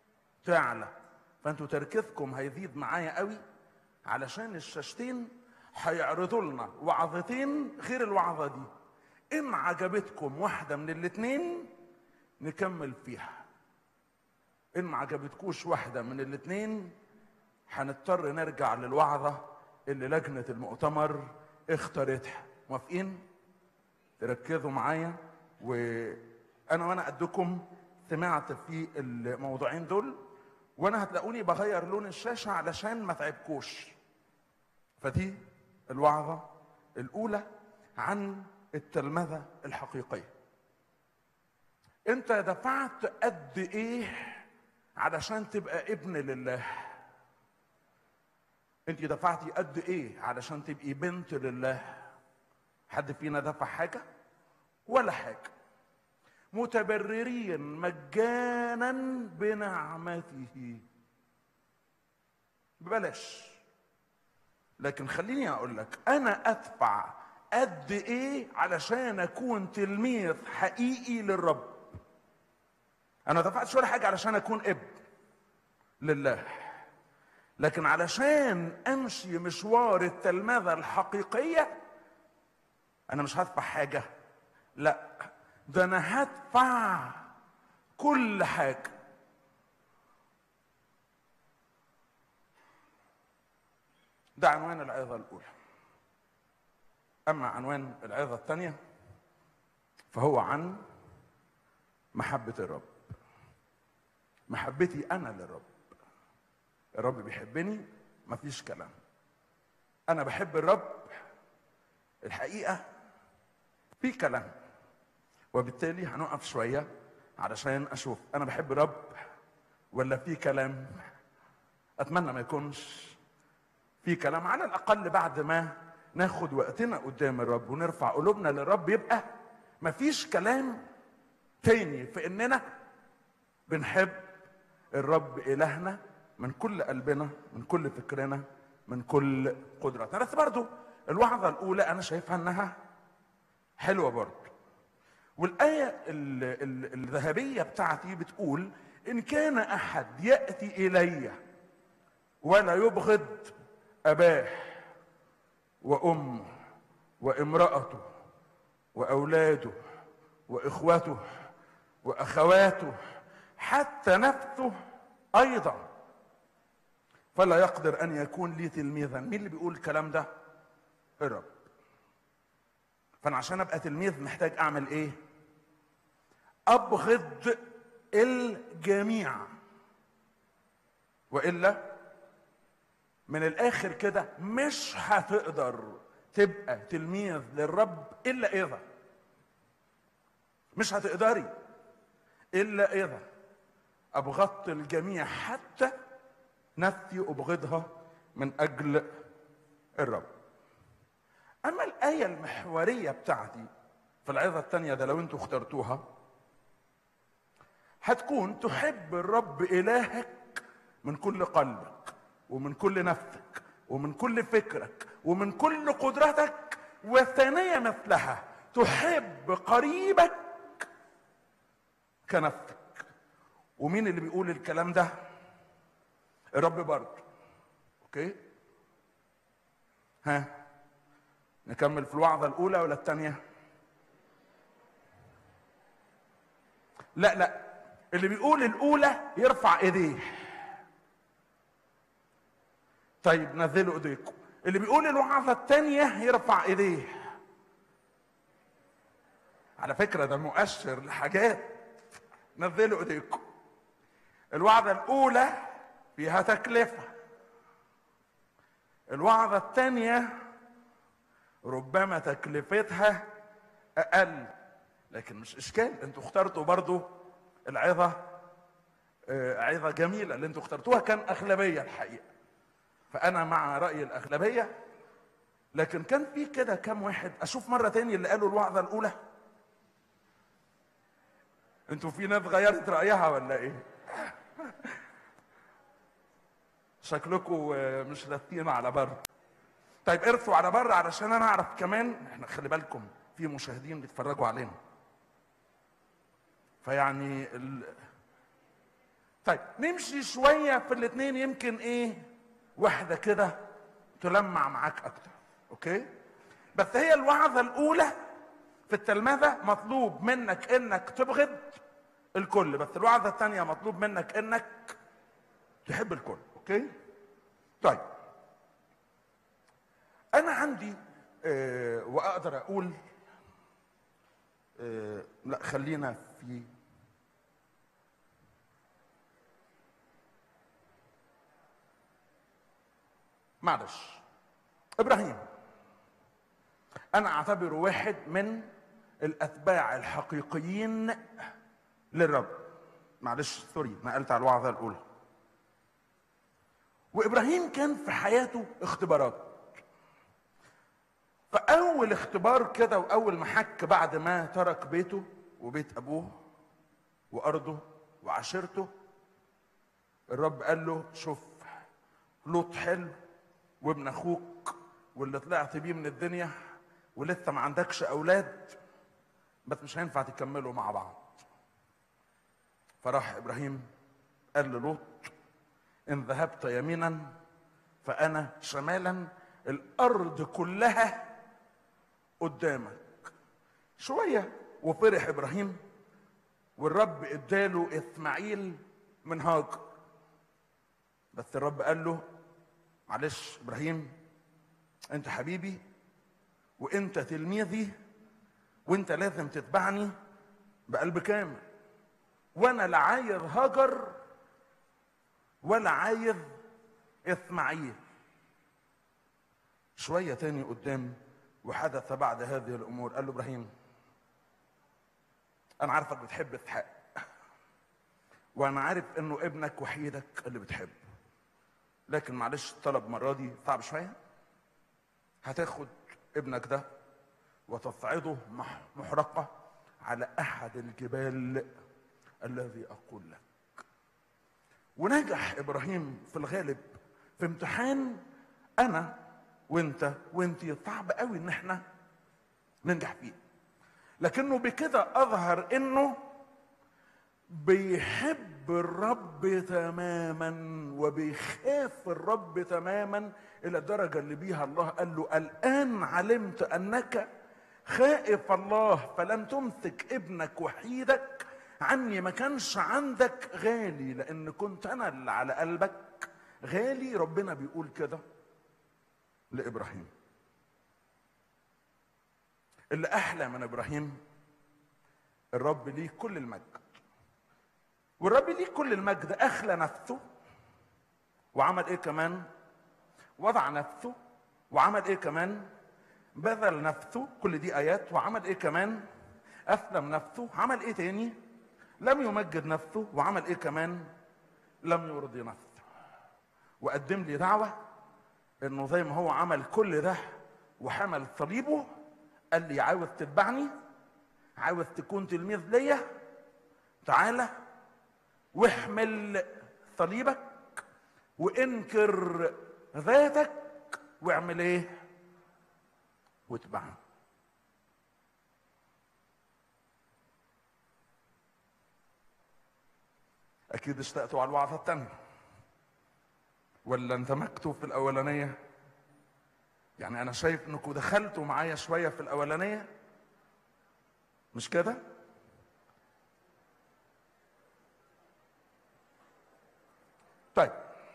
تعلى. فانتوا تركيزكم هيزيد معايا قوي علشان الشاشتين هيعرضوا لنا وعظتين غير الوعظة دي. إن عجبتكم واحدة من الاتنين نكمل فيها، إن ما عجبتكوش واحدة من الاتنين هنضطر نرجع للوعظة اللي لجنة المؤتمر اختارتها. موافقين؟ تركزوا معايا. وأنا وأنا قدكم سمعت في الموضوعين دول، وأنا هتلاقوني بغير لون الشاشة علشان ما تعبكوش. فدي الوعظة الأولى عن التلمذة الحقيقية. أنت دفعت قد إيه علشان تبقى ابن لله؟ أنت دفعتي قد إيه علشان تبقي بنت لله؟ حد فينا دفع حاجة؟ ولا حاجة. متبررين مجانا بنعمته، ببلاش. لكن خليني اقول لك، انا ادفع قد ايه علشان اكون تلميذ حقيقي للرب؟ انا ما دفعتش ولا حاجه علشان اكون ابن لله، لكن علشان امشي مشوار التلمذه الحقيقيه انا مش هدفع حاجه، لا ده انا هدفع كل حاجه. ده عنوان العظة الأولى. أما عنوان العظة الثانية فهو عن محبة الرب. محبتي أنا للرب. الرب بيحبني، مفيش كلام. أنا بحب الرب، الحقيقة في كلام. وبالتالي هنقف شوية علشان أشوف أنا بحب الرب ولا في كلام. أتمنى ما يكونش في كلام، على الأقل بعد ما ناخد وقتنا قدام الرب ونرفع قلوبنا للرب يبقى مفيش كلام تاني في إننا بنحب الرب إلهنا من كل قلبنا، من كل فكرنا، من كل قدرتنا. بس برضو الوعظة الأولى أنا شايفها إنها حلوة برضو. والآية الذهبية بتاعتي بتقول: إن كان أحد يأتي إلي ولا يبغض أباه وأمه وامرأته وأولاده وإخوته وأخواته حتى نفسه أيضا فلا يقدر أن يكون لي تلميذا. مين اللي بيقول الكلام ده؟ الرب. فأنا عشان أبقى تلميذ محتاج أعمل إيه؟ أبغض الجميع، وإلا من الآخر كده مش هتقدر تبقى تلميذ للرب إلا إذا، مش هتقدري إلا إذا أبغضت الجميع حتى نفسي أبغضها من أجل الرب. أما الآية المحورية بتاعتي في العظة الثانية ده لو أنتوا اخترتوها هتكون: تحب الرب إلهك من كل قلبك ومن كل نفسك ومن كل فكرك ومن كل قدرتك، والثانية مثلها تحب قريبك كنفسك. ومين اللي بيقول الكلام ده؟ الرب برضه. اوكي، ها نكمل في الوعظة الأولى ولا الثانية؟ لا لا، اللي بيقول الأولى يرفع إيديه. طيب نزلوا إيديكم. اللي بيقول الوعظة الثانية يرفع إيديه. على فكرة ده مؤشر لحاجات. نزلوا إيديكم. الوعظة الأولى فيها تكلفة. الوعظة الثانية ربما تكلفتها أقل، لكن مش إشكال، أنتوا اخترتوا برضو العظة عظة جميلة اللي أنتوا اخترتوها، كان أغلبية الحقيقة، فأنا مع رأي الأغلبية. لكن كان في كده كام واحد أشوف مرة تاني اللي قالوا الوعظة الأولى. أنتوا في ناس غيرت رأيها ولا إيه؟ شكلكم مش لافين على بر. طيب ارثوا على بر علشان انا اعرف كمان. احنا خلي بالكم في مشاهدين بيتفرجوا علينا، فيعني ال... طيب نمشي شويه في الاثنين، يمكن ايه واحده كده تلمع معاك اكتر. اوكي؟ بس هي الوعظة الأولى في التلمذة مطلوب منك إنك تبغض الكل، بس الوعظة الثانية مطلوب منك إنك تحب الكل. اوكي؟ طيب أنا عندي آه وأقدر أقول آه لا خلينا في معلش إبراهيم. أنا أعتبره واحد من الأتباع الحقيقيين للرب. معلش سوري نقلت على الوعظة الأولى. وإبراهيم كان في حياته اختبارات. فأول اختبار كده وأول محك بعد ما ترك بيته وبيت أبوه وأرضه وعشيرته، الرب قال له شوف لوط حلو وابن أخوك واللي طلعت بيه من الدنيا ولسه ما عندكش أولاد، بس مش هينفع تكملوا مع بعض. فراح إبراهيم قال للوط إن ذهبت يمينا فأنا شمالا، الأرض كلها قدامك. شوية وفرح إبراهيم والرب اداله إسماعيل من هاجر. بس الرب قال له معلش إبراهيم أنت حبيبي وأنت تلميذي وأنت لازم تتبعني بقلب كامل، وأنا لا عايز هاجر ولا عايز إسماعيل. شوية تاني قدام وحدث بعد هذه الأمور قال له إبراهيم أنا عارفك بتحب إسحاق وأنا عارف إنه ابنك وحيدك اللي بتحبه، لكن معلش الطلب مرة دي صعب شوية. هتاخد ابنك ده وتصعده محرقة على أحد الجبال الذي أقول لك. ونجح إبراهيم في الغالب في امتحان أنا وانت وانتي صعب قوي ان احنا ننجح فيه، لكنه بكده اظهر انه بيحب الرب تماما وبيخاف الرب تماما الى الدرجه اللي بيها الله قال له الان علمت انك خائف الله فلم تمسك ابنك وحيدك عني. ما كانش عندك غالي لان كنت انا اللي على قلبك غالي. ربنا بيقول كده لإبراهيم. اللي أحلى من إبراهيم الرب ليه كل المجد، والرب ليه كل المجد أخلى نفسه وعمل إيه كمان؟ وضع نفسه وعمل إيه كمان؟ بذل نفسه. كل دي آيات. وعمل إيه كمان؟ أسلم نفسه. عمل إيه تاني؟ لم يمجد نفسه. وعمل إيه كمان؟ لم يرضي نفسه. وقدم لي دعوة انه زي ما هو عمل كل ده وحمل صليبه قال لي عاوز تتبعني، عاوز تكون تلميذ ليا، تعالى واحمل صليبك وانكر ذاتك واعمل ايه؟ واتبعني. اكيد اشتقتوا على الوعظة التانية ولا اندمجتوا في الاولانيه؟ يعني انا شايف انكم دخلتوا معايا شويه في الاولانيه، مش كده؟ طيب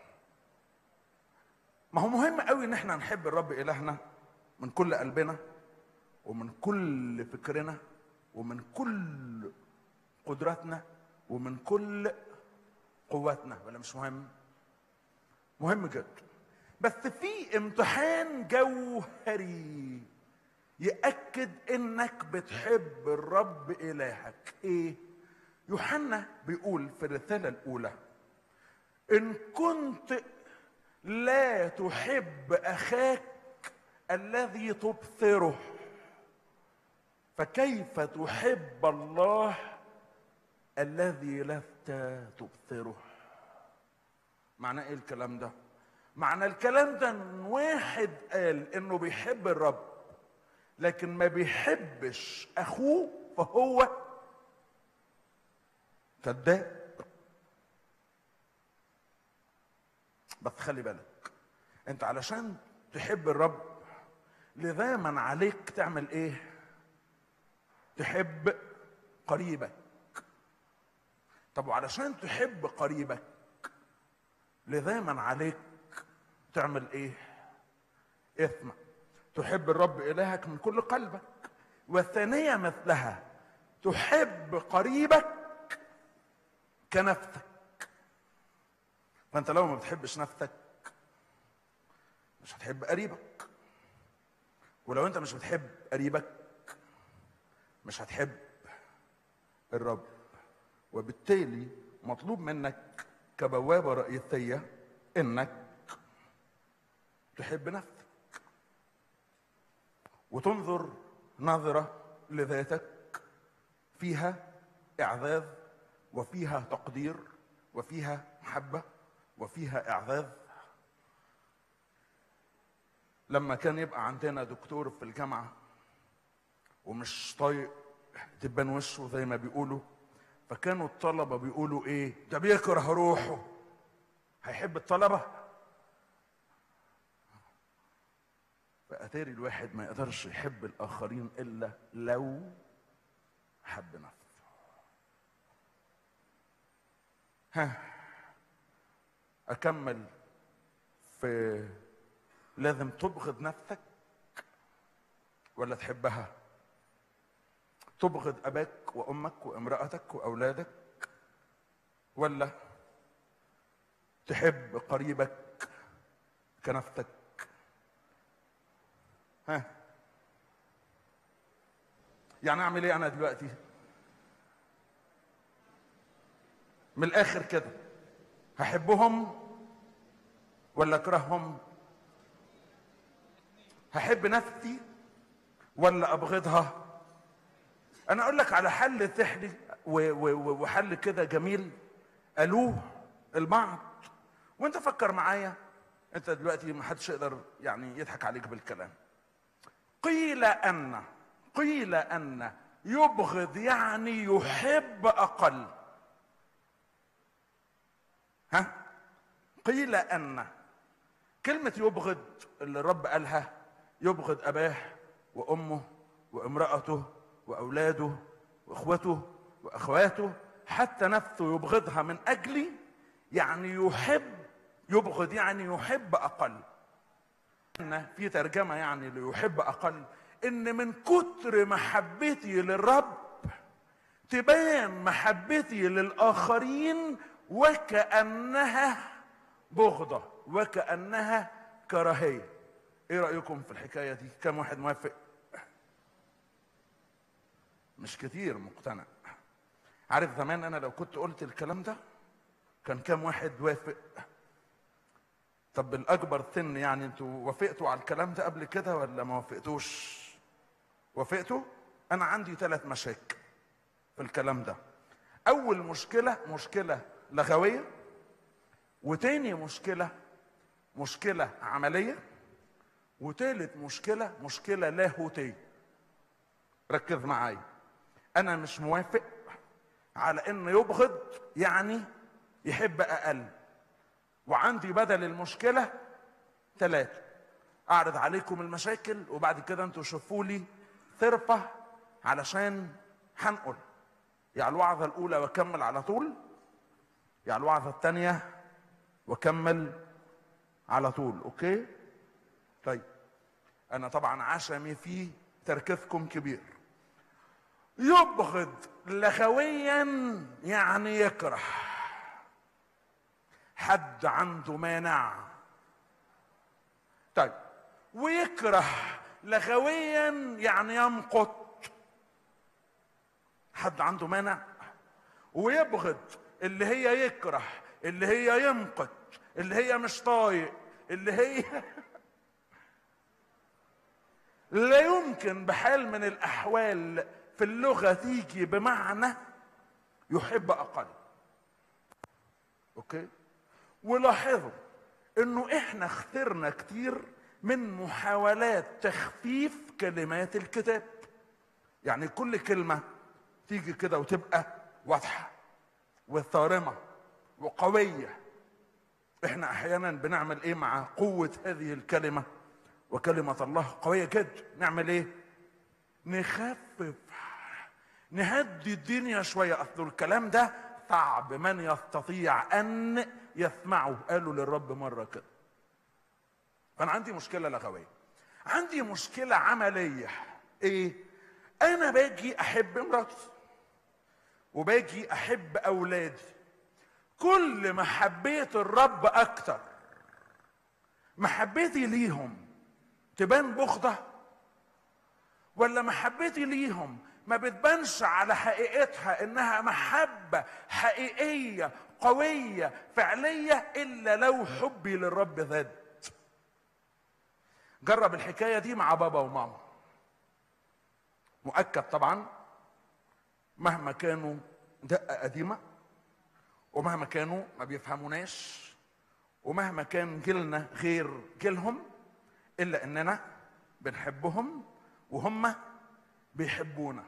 ما هو مهم قوي ان احنا نحب الرب الهنا من كل قلبنا ومن كل فكرنا ومن كل قدراتنا ومن كل قوتنا، ولا مش مهم؟ مهم جدا. بس في امتحان جوهري يأكد انك بتحب الرب الهك. ايه؟ يوحنا بيقول في الرسالة الاولى ان كنت لا تحب اخاك الذي تبصره فكيف تحب الله الذي لست تبصره. معنى ايه الكلام ده؟ معنى الكلام ده ان واحد قال انه بيحب الرب لكن ما بيحبش اخوه فهو كذاب. بس خلي بالك، انت علشان تحب الرب لزاما عليك تعمل ايه؟ تحب قريبك. طب وعلشان تحب قريبك لزاما عليك تعمل ايه؟ اسمع، تحب الرب الهك من كل قلبك، والثانية مثلها تحب قريبك كنفسك. فانت لو ما بتحبش نفسك مش هتحب قريبك، ولو انت مش بتحب قريبك مش هتحب الرب. وبالتالي مطلوب منك كبوابة رئيسية انك تحب نفسك وتنظر نظرة لذاتك فيها إعزاز وفيها تقدير وفيها محبة وفيها إعزاز. لما كان يبقى عندنا دكتور في الجامعة ومش طايق تبان وشه زي ما بيقولوا، فكانوا الطلبة بيقولوا ايه؟ ده بيكره روحه. هيحب الطلبة؟ فأتاري الواحد ما يقدرش يحب الآخرين إلا لو حب نفسه. ها أكمل في لازم تبغض نفسك ولا تحبها؟ تبغض أباك وأمك وامرأتك وأولادك ولا تحب قريبك كنفسك؟ ها يعني أعمل إيه أنا دلوقتي؟ من الآخر كده، هحبهم ولا أكرههم؟ هحب نفسي ولا أبغضها؟ أنا أقول لك على حل سحري وحل كده جميل قالوه البعض، وأنت فكر معايا. أنت دلوقتي ما حدش يقدر يعني يضحك عليك بالكلام. قيل أن قيل أن يبغض يعني يحب أقل. ها؟ قيل أن كلمة يبغض اللي الرب قالها يبغض أباه وأمه وامرأته وأولاده وإخوته وأخواته، حتى نفسه يبغضها من أجلي. يعني يحب، يبغض يعني يحب أقل. في ترجمة يعني ليحب أقل إن من كتر محبتي للرب تبان محبتي للآخرين وكأنها بغضة وكأنها كراهية. إيه رأيكم في الحكاية دي؟ كم واحد موافق؟ مش كتير مقتنع. عارف زمان أنا لو كنت قلت الكلام ده كان كم واحد وافق؟ طب الأكبر سن يعني انتوا وافقتوا على الكلام ده قبل كده ولا ما وافقتوش؟ وافقتوا؟ أنا عندي ثلاث مشاكل في الكلام ده. أول مشكلة مشكلة لغوية، وتاني مشكلة مشكلة عملية، وتالت مشكلة مشكلة لاهوتية. ركز معايا، أنا مش موافق على إنه يبغض يعني يحب أقل. وعندي بدل المشكلة ثلاثة. أعرض عليكم المشاكل وبعد كده أنتوا شوفوا لي ثرفة علشان هنقول يا الوعظة الأولى وأكمل على طول، يا الوعظة الثانية وأكمل على طول. أوكي؟ طيب أنا طبعا عشمي فيه تركيزكم كبير. يبغض لغويا يعني يكره. حد عنده مانع؟ طيب ويكره لغويا يعني يمقت. حد عنده مانع؟ ويبغض اللي هي يكره، اللي هي يمقت، اللي هي مش طايق، اللي هي لا يمكن بحال من الأحوال في اللغة تيجي بمعنى يحب أقل. أوكي؟ ولاحظوا إنه إحنا اخترنا كتير من محاولات تخفيف كلمات الكتاب. يعني كل كلمة تيجي كده وتبقى واضحة وصارمة وقوية. إحنا أحيانا بنعمل إيه مع قوة هذه الكلمة؟ وكلمة الله قوية جدا. نعمل ايه؟ نخفف، نهدي الدنيا شوية. اصل الكلام ده صعب، من يستطيع ان يسمعه؟ قالوا للرب مرة كده. فانا عندي مشكلة لغوية، عندي مشكلة عملية. ايه؟ انا باجي احب مراتي وباجي احب اولادي، كل ما حبيت الرب اكتر محبتي ليهم تبان بغضة، ولا محبتي ليهم ما بتبانش على حقيقتها انها محبة حقيقية قوية فعلية الا لو حبي للرب زاد؟ جرب الحكاية دي مع بابا وماما. مؤكد طبعا مهما كانوا دقة قديمة، ومهما كانوا ما بيفهموناش، ومهما كان جيلنا غير جيلهم، الا اننا بنحبهم وهم بيحبونا.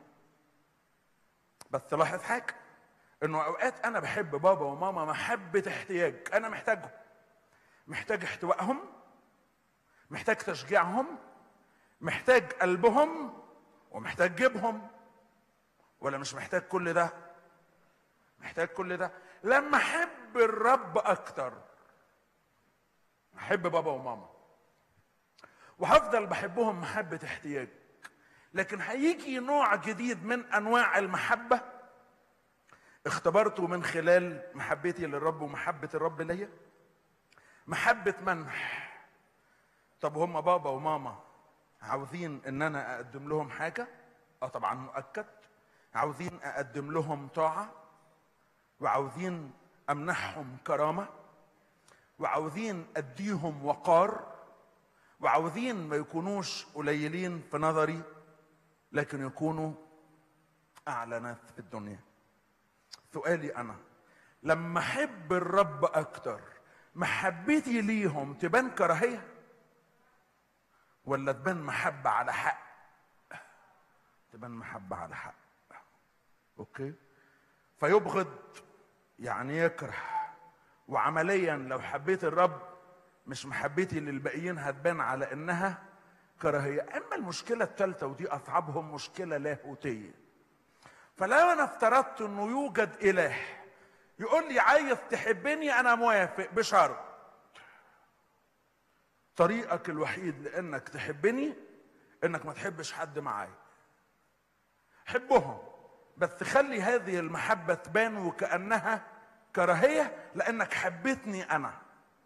بس لاحظ حاجة، انه اوقات انا بحب بابا وماما محبة احتياج. انا محتاجهم، محتاج احتوائهم، محتاج تشجيعهم، محتاج قلبهم، ومحتاج جيبهم. ولا مش محتاج كل ده؟ محتاج كل ده. لما احب الرب اكتر احب بابا وماما وهفضل بحبهم محبة احتياج. لكن هيجي نوع جديد من انواع المحبة اختبرته من خلال محبتي للرب ومحبة الرب ليا، محبة منح. طب هم بابا وماما عاوزين ان انا اقدم لهم حاجة؟ اه طبعا مؤكد. عاوزين اقدم لهم طاعة، وعاوزين امنحهم كرامة، وعاوزين اديهم وقار، وعاوزين ما يكونوش قليلين في نظري لكن يكونوا اعلى ناس في الدنيا. سؤالي انا، لما احب الرب اكتر محبتي ليهم تبان كراهية ولا تبان محبة على حق؟ تبان محبة على حق. اوكي؟ فيبغض يعني يكره. وعمليا لو حبيت الرب مش محبتي للباقيين هتبان على انها كراهية. اما المشكلة الثالثة ودي اصعبهم، مشكلة لاهوتية. فلو انا افترضت انه يوجد اله يقول لي عايز تحبني انا موافق بشرط طريقك الوحيد لانك تحبني انك ما تحبش حد معايا. حبهم بس خلي هذه المحبة تبان وكأنها كراهية لانك حبتني انا.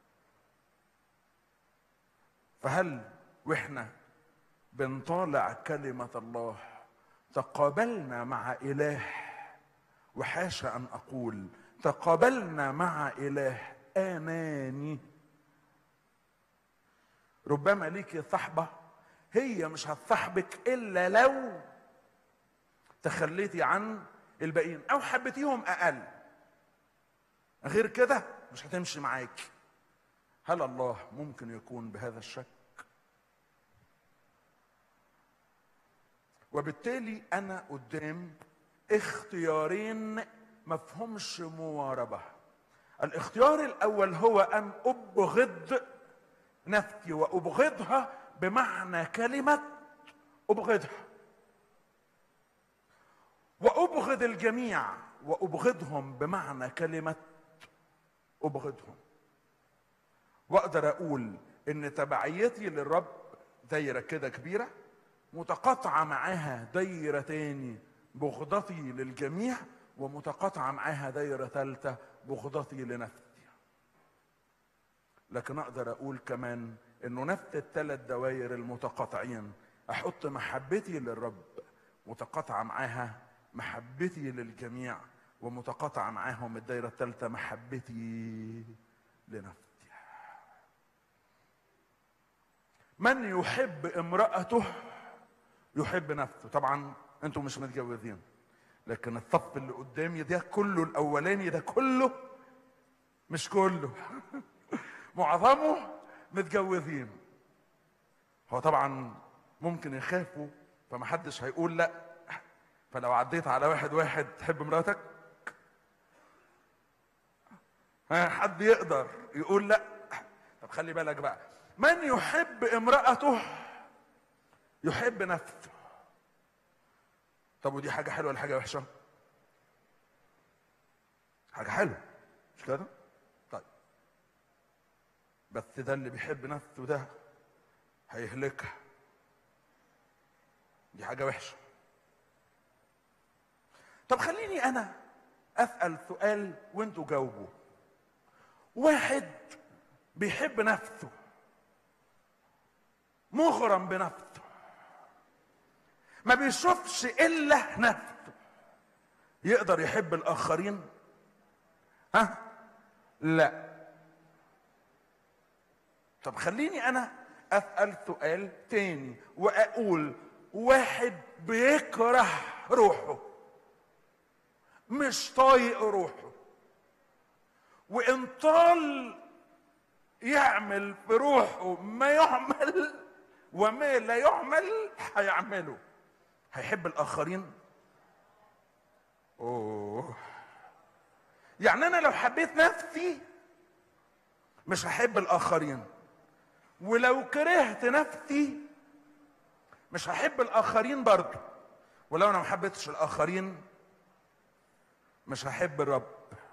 فهل واحنا بنطالع كلمة الله تقابلنا مع اله، وحاشا ان اقول تقابلنا مع اله اناني؟ ربما ليكي صحبة هي مش هتصاحبك الا لو تخليتي عن الباقيين او حبيتيهم اقل، غير كده مش هتمشي معاك. هل الله ممكن يكون بهذا الشك؟ وبالتالي انا قدام اختيارين مفهومش مواربة. الاختيار الاول هو ان ابغض نفسي، وابغضها بمعنى كلمة ابغضها، وابغض الجميع وابغضهم بمعنى كلمة ابغضهم. واقدر اقول ان تبعيتي للرب دايرة كده كبيرة متقاطعة معاها دايرة تاني بغضتي للجميع، ومتقاطعة معاها دايرة ثالثة بغضتي لنفسي. لكن اقدر اقول كمان انه نفس الثلاث دوائر المتقاطعين احط محبتي للرب متقاطعة معاها محبتي للجميع، ومتقاطعة معاهم الدايرة الثالثة محبتي لنفسي. من يحب امرأته يحب نفسه. طبعا انتم مش متجوزين، لكن الصف اللي قدامي ده كله الاولاني ده كله مش كله معظمه متجوزين. هو طبعا ممكن يخافوا فمحدش هيقول لا. فلو عديت على واحد واحد تحب مراتك؟ ها حد يقدر يقول لا؟ طب خلي بالك بقى، من يحب امرأته يحب نفسه. طب ودي حاجة حلوة ولا حاجة وحشة؟ حاجة حلوة مش كده؟ طيب بس ده اللي بيحب نفسه ده هيهلكها، دي حاجة وحشة. طب خليني أنا أسأل سؤال وأنتوا جاوبوا. واحد بيحب نفسه، مغرم بنفسه، ما بيشوفش إلا نفسه، يقدر يحب الآخرين؟ ها؟ لا. طب خليني أنا أسأل سؤال تاني وأقول واحد بيكره روحه، مش طايق روحه، وإن طال يعمل في روحه ما يعمل وما لا يعمل هيعمله، هيحب الآخرين؟ أوه، يعني أنا لو حبيت نفسي مش هحب الآخرين، ولو كرهت نفسي مش هحب الآخرين برضه، ولو أنا ما حبيتش الآخرين مش هحب الرب.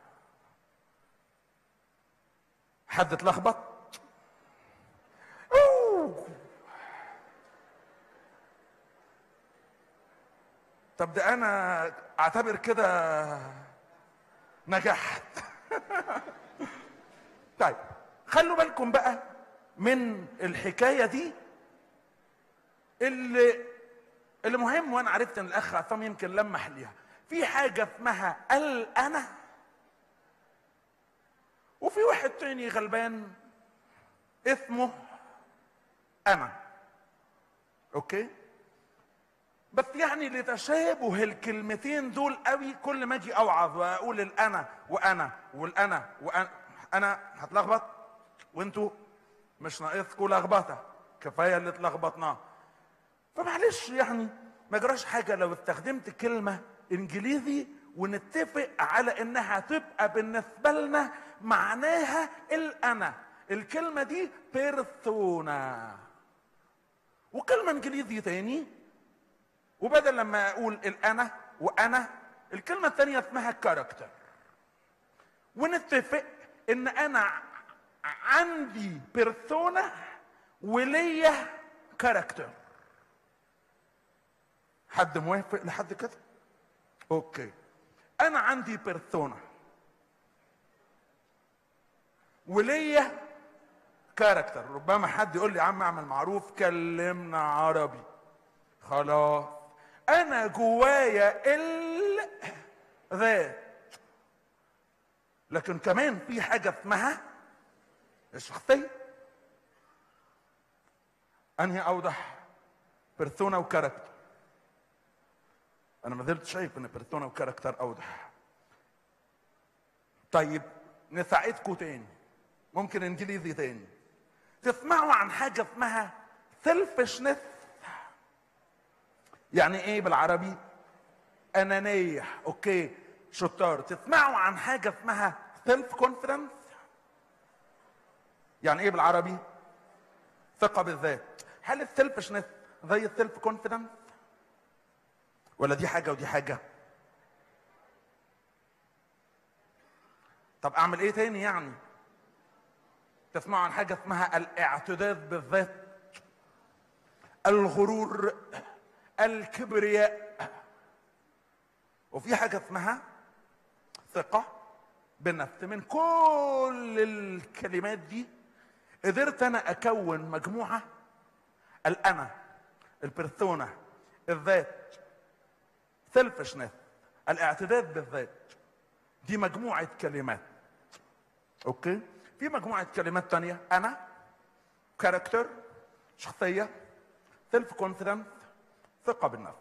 حد اتلخبط؟ طب ده انا اعتبر كده نجحت. طيب خلوا بالكم بقى من الحكايه دي اللي اللي مهم، وانا عرفت ان الاخ عصام يمكن لمح ليها. في حاجه اسمها الانا، وفي واحد تاني غلبان اسمه انا. اوكي، بس يعني لتشابه الكلمتين دول قوي كل ما اجي اوعظ واقول الانا وانا والانا وانا انا هتلخبط، وانتوا مش ناقصكم لخبطه، كفايه اللي اتلخبطناه. فمعلش يعني ما جراش حاجه لو استخدمت كلمه انجليزي ونتفق على انها تبقى بالنسبه لنا معناها الانا. الكلمه دي بيرسونا، وكلمه انجليزي تاني، وبدل لما اقول الانا وانا الكلمه الثانيه اسمها كاركتر، ونتفق ان انا عندي بيرسونا وليا كاركتر. حد موافق لحد كده؟ اوكي، انا عندي بيرسونا وليا كاركتر. ربما حد يقول لي يا عم اعمل معروف كلمنا عربي. خلاص، انا جوايا الذات، لكن كمان في حاجه اسمها الشخصيه. انهي اوضح، بيرسونا وكاركتر؟ انا ما زلت شايف ان بيرسونا وكاركتر اوضح. طيب نساعدكم تاني، ممكن انجليزي تاني. تسمعوا عن حاجه اسمها سيلفشنس؟ يعني ايه بالعربي؟ انانيه. اوكي شطار. تسمعوا عن حاجه اسمها سيلف كونفيدنس؟ يعني ايه بالعربي؟ ثقه بالذات. هل السيلفشنس زي السيلف كونفيدنس ولا دي حاجه ودي حاجه؟ طب اعمل ايه تاني يعني؟ تسمعوا عن حاجه اسمها الاعتداد بالذات، الغرور، الكبرياء، وفي حاجه اسمها ثقه بالنفس. من كل الكلمات دي قدرت انا اكون مجموعه: الانا، البيرسونا، الذات، سيلفشنس، الاعتداد بالذات. دي مجموعه كلمات. اوكي، في مجموعه كلمات تانية: انا، كاركتر، شخصيه، سيلف كونفيدنس، ثقه بالنفس.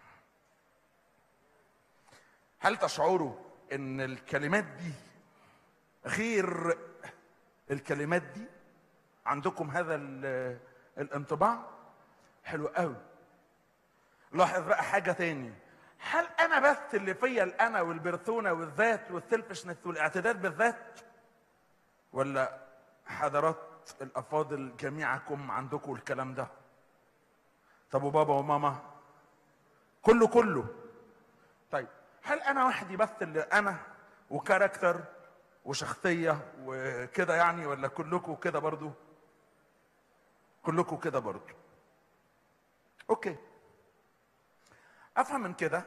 هل تشعروا ان الكلمات دي غير الكلمات دي؟ عندكم هذا الانطباع؟ حلو قوي. لاحظ بقى حاجه تاني: هل انا بس اللي فيا الانا والبرسونا والذات والسيلفشنس والاعتداد بالذات، ولا حضرات الافاضل جميعكم عندكم الكلام ده. طب وبابا وماما؟ كله كله. طيب هل انا وحدي بس اللي انا وكاركتر وشخصيه وكده يعني، ولا كلكم كده برضو؟ كلكم كده برضو. اوكي، افهم من كده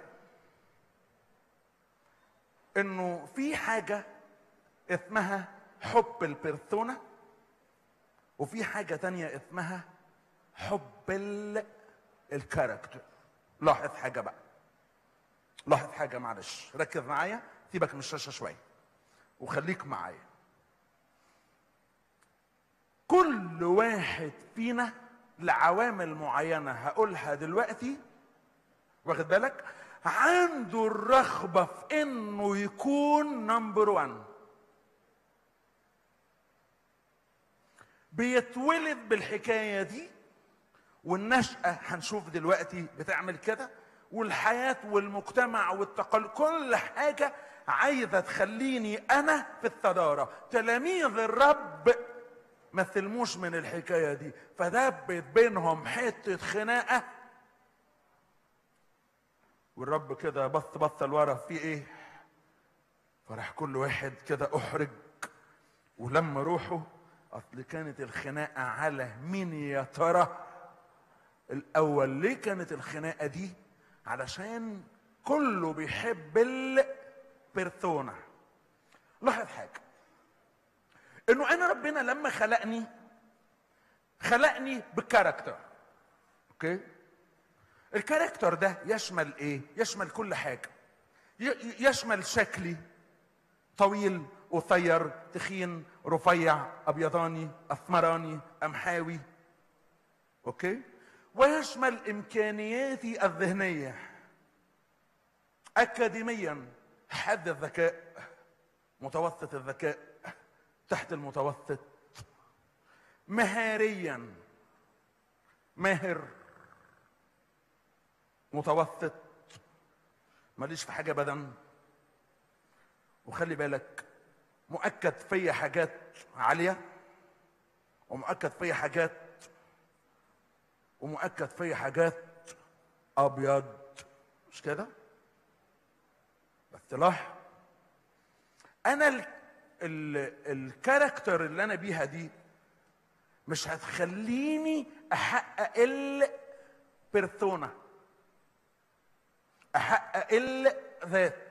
انه في حاجه اسمها حب البيرسونا، وفي حاجه تانية اسمها حب ال الكاركتر. لاحظ حاجه بقى، لاحظ حاجه، معلش ركز معايا، سيبك من الشاشه شويه وخليك معايا. كل واحد فينا لعوامل معينه هقولها دلوقتي، واخد بالك، عنده الرغبه في انه يكون نمبر وان. بيتولد بالحكايه دي، والنشأة هنشوف دلوقتي بتعمل كده، والحياة والمجتمع والتقاليد، كل حاجة عايزة تخليني أنا في الصدارة. تلاميذ الرب ما سلموش من الحكاية دي، فدبت بينهم حتة خناقة، والرب كده بص بص لورا في ايه، فراح كل واحد كده احرج ولم روحه. اصل كانت الخناقة على مين يا ترى الاول؟ ليه كانت الخناقه دي؟ علشان كله بيحب البيرسونا. لاحظ حاجه، انه انا ربنا لما خلقني خلقني بالكاركتر. اوكي، الكاركتر ده يشمل ايه؟ يشمل كل حاجه. يشمل شكلي، طويل قصير تخين رفيع ابيضاني اسمراني امحاوي. اوكي، ويشمل امكانياتي الذهنيه، اكاديميا حد الذكاء، متوسط الذكاء، تحت المتوسط، مهاريا ماهر، متوسط، ماليش في حاجه ابدا. وخلي بالك، مؤكد فيا حاجات عاليه، ومؤكد فيا حاجات، ومؤكد فيا حاجات ابيض، مش كده؟ بس لاحظ، انا ال ال الكاركتر اللي انا بيها دي مش هتخليني احقق البيرسونا، احقق الذات.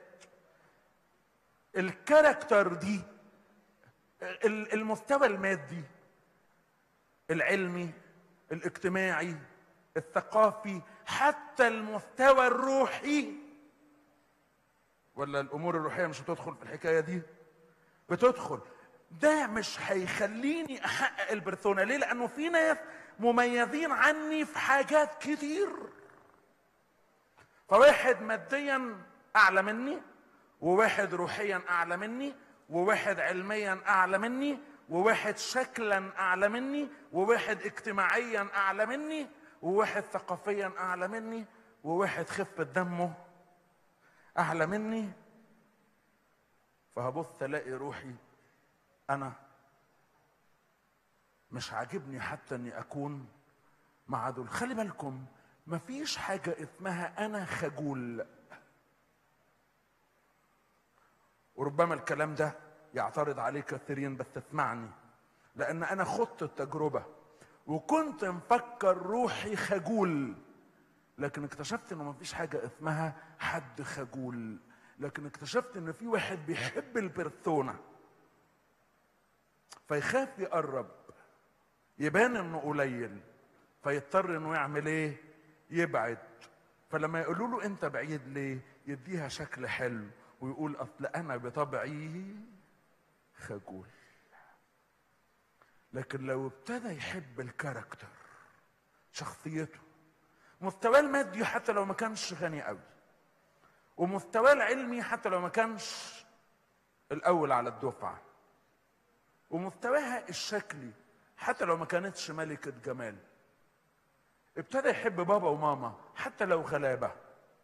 الكاركتر دي المستوى المادي، العلمي، الاجتماعي، الثقافي، حتى المستوى الروحي. ولا الامور الروحيه مش هتدخل في الحكايه دي؟ بتدخل. ده مش هيخليني احقق البرسونا. ليه؟ لانه في ناس مميزين عني في حاجات كتير. فواحد ماديا اعلى مني، وواحد روحيا اعلى مني، وواحد علميا اعلى مني، وواحد شكلا اعلى مني، وواحد اجتماعيا اعلى مني، وواحد ثقافيا اعلى مني، وواحد خفة دمه اعلى مني. فهبص الاقي روحي انا مش عاجبني حتى اني اكون مع دول. خلي بالكم، مفيش حاجة اسمها انا خجول. وربما الكلام ده يعترض عليه كثيرين، بس اسمعني، لان انا خضت التجربة وكنت مفكر روحي خجول، لكن اكتشفت انه مفيش حاجة اسمها حد خجول، لكن اكتشفت ان في واحد بيحب البرسونا فيخاف يقرب، يبان انه قليل، فيضطر انه يعمل ايه؟ يبعد. فلما يقولوا له انت بعيد ليه؟ يديها شكل حلو ويقول اصل انا بطبعي خجول. لكن لو ابتدى يحب الكاركتر، شخصيته، مستواه المادي حتى لو ما كانش غني قوي، ومستواه العلمي حتى لو ما كانش الاول على الدفعه، ومستواها الشكلي حتى لو ما كانتش ملكة جمال، ابتدى يحب بابا وماما حتى لو غلابة،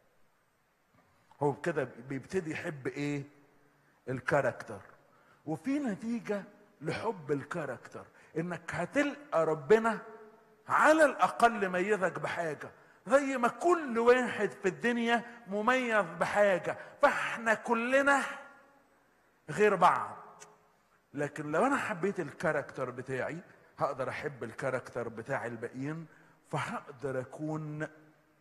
هو كده بيبتدي يحب ايه؟ الكاركتر. وفي نتيجة لحب الكاركتر انك هتلقى ربنا على الاقل ميزك بحاجه، زي ما كل واحد في الدنيا مميز بحاجه، فاحنا كلنا غير بعض. لكن لو انا حبيت الكاركتر بتاعي هقدر احب الكاركتر بتاع الباقيين، فهقدر اكون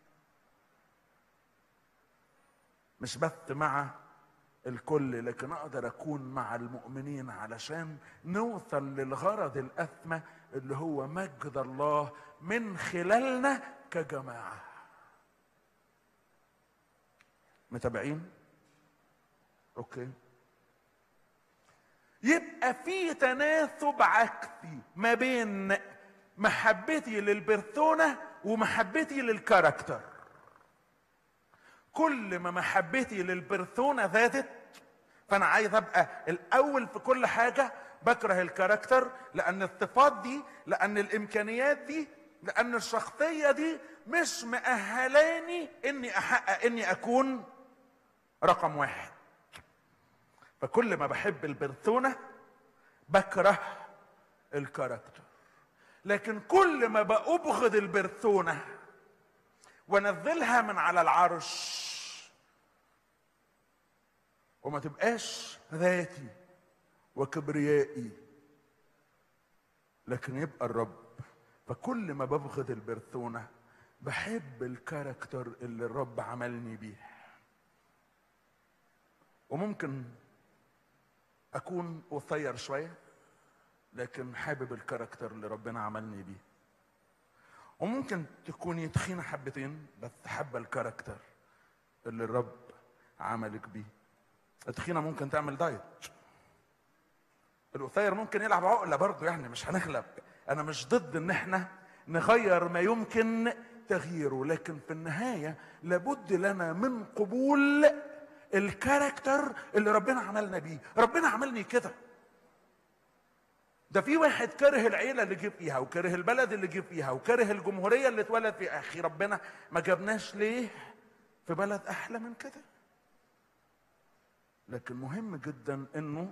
مش بس مع الكل، لكن اقدر اكون مع المؤمنين علشان نوصل للغرض الاسمى اللي هو مجد الله من خلالنا كجماعه. متابعين؟ اوكي. يبقى في تناسب عكسي ما بين محبتي للبرسونا ومحبتي للكاركتر. كل ما محبتي للبرسونا زادت فانا عايز ابقى الاول في كل حاجه، بكره الكاركتر لان الصفات دي، لان الامكانيات دي، لان الشخصيه دي مش مؤهلاني اني احقق اني اكون رقم واحد. فكل ما بحب البرسونا بكره الكاركتر. لكن كل ما بأبغض البرسونا وانزلها من على العرش وما تبقاش ذاتي وكبريائي لكن يبقى الرب، فكل ما ببغض البرسونا بحب الكاركتر اللي الرب عملني بيه. وممكن اكون قصير شويه لكن حابب الكاركتر اللي ربنا عملني بيه. وممكن تكوني تخينه حبتين بس حابه الكاركتر اللي الرب عملك بيه. التخينه ممكن تعمل دايت، القصير ممكن يلعب عقله برضه، يعني مش هنغلب. انا مش ضد ان احنا نغير ما يمكن تغييره، لكن في النهايه لابد لنا من قبول الكاركتر اللي ربنا عملنا بيه. ربنا عملني كده. ده في واحد كره العيله اللي جه فيها، وكره البلد اللي جه فيها، وكره الجمهوريه اللي اتولد فيها. اخي ربنا ما جابناش ليه في بلد احلى من كده؟ لكن مهم جدا انه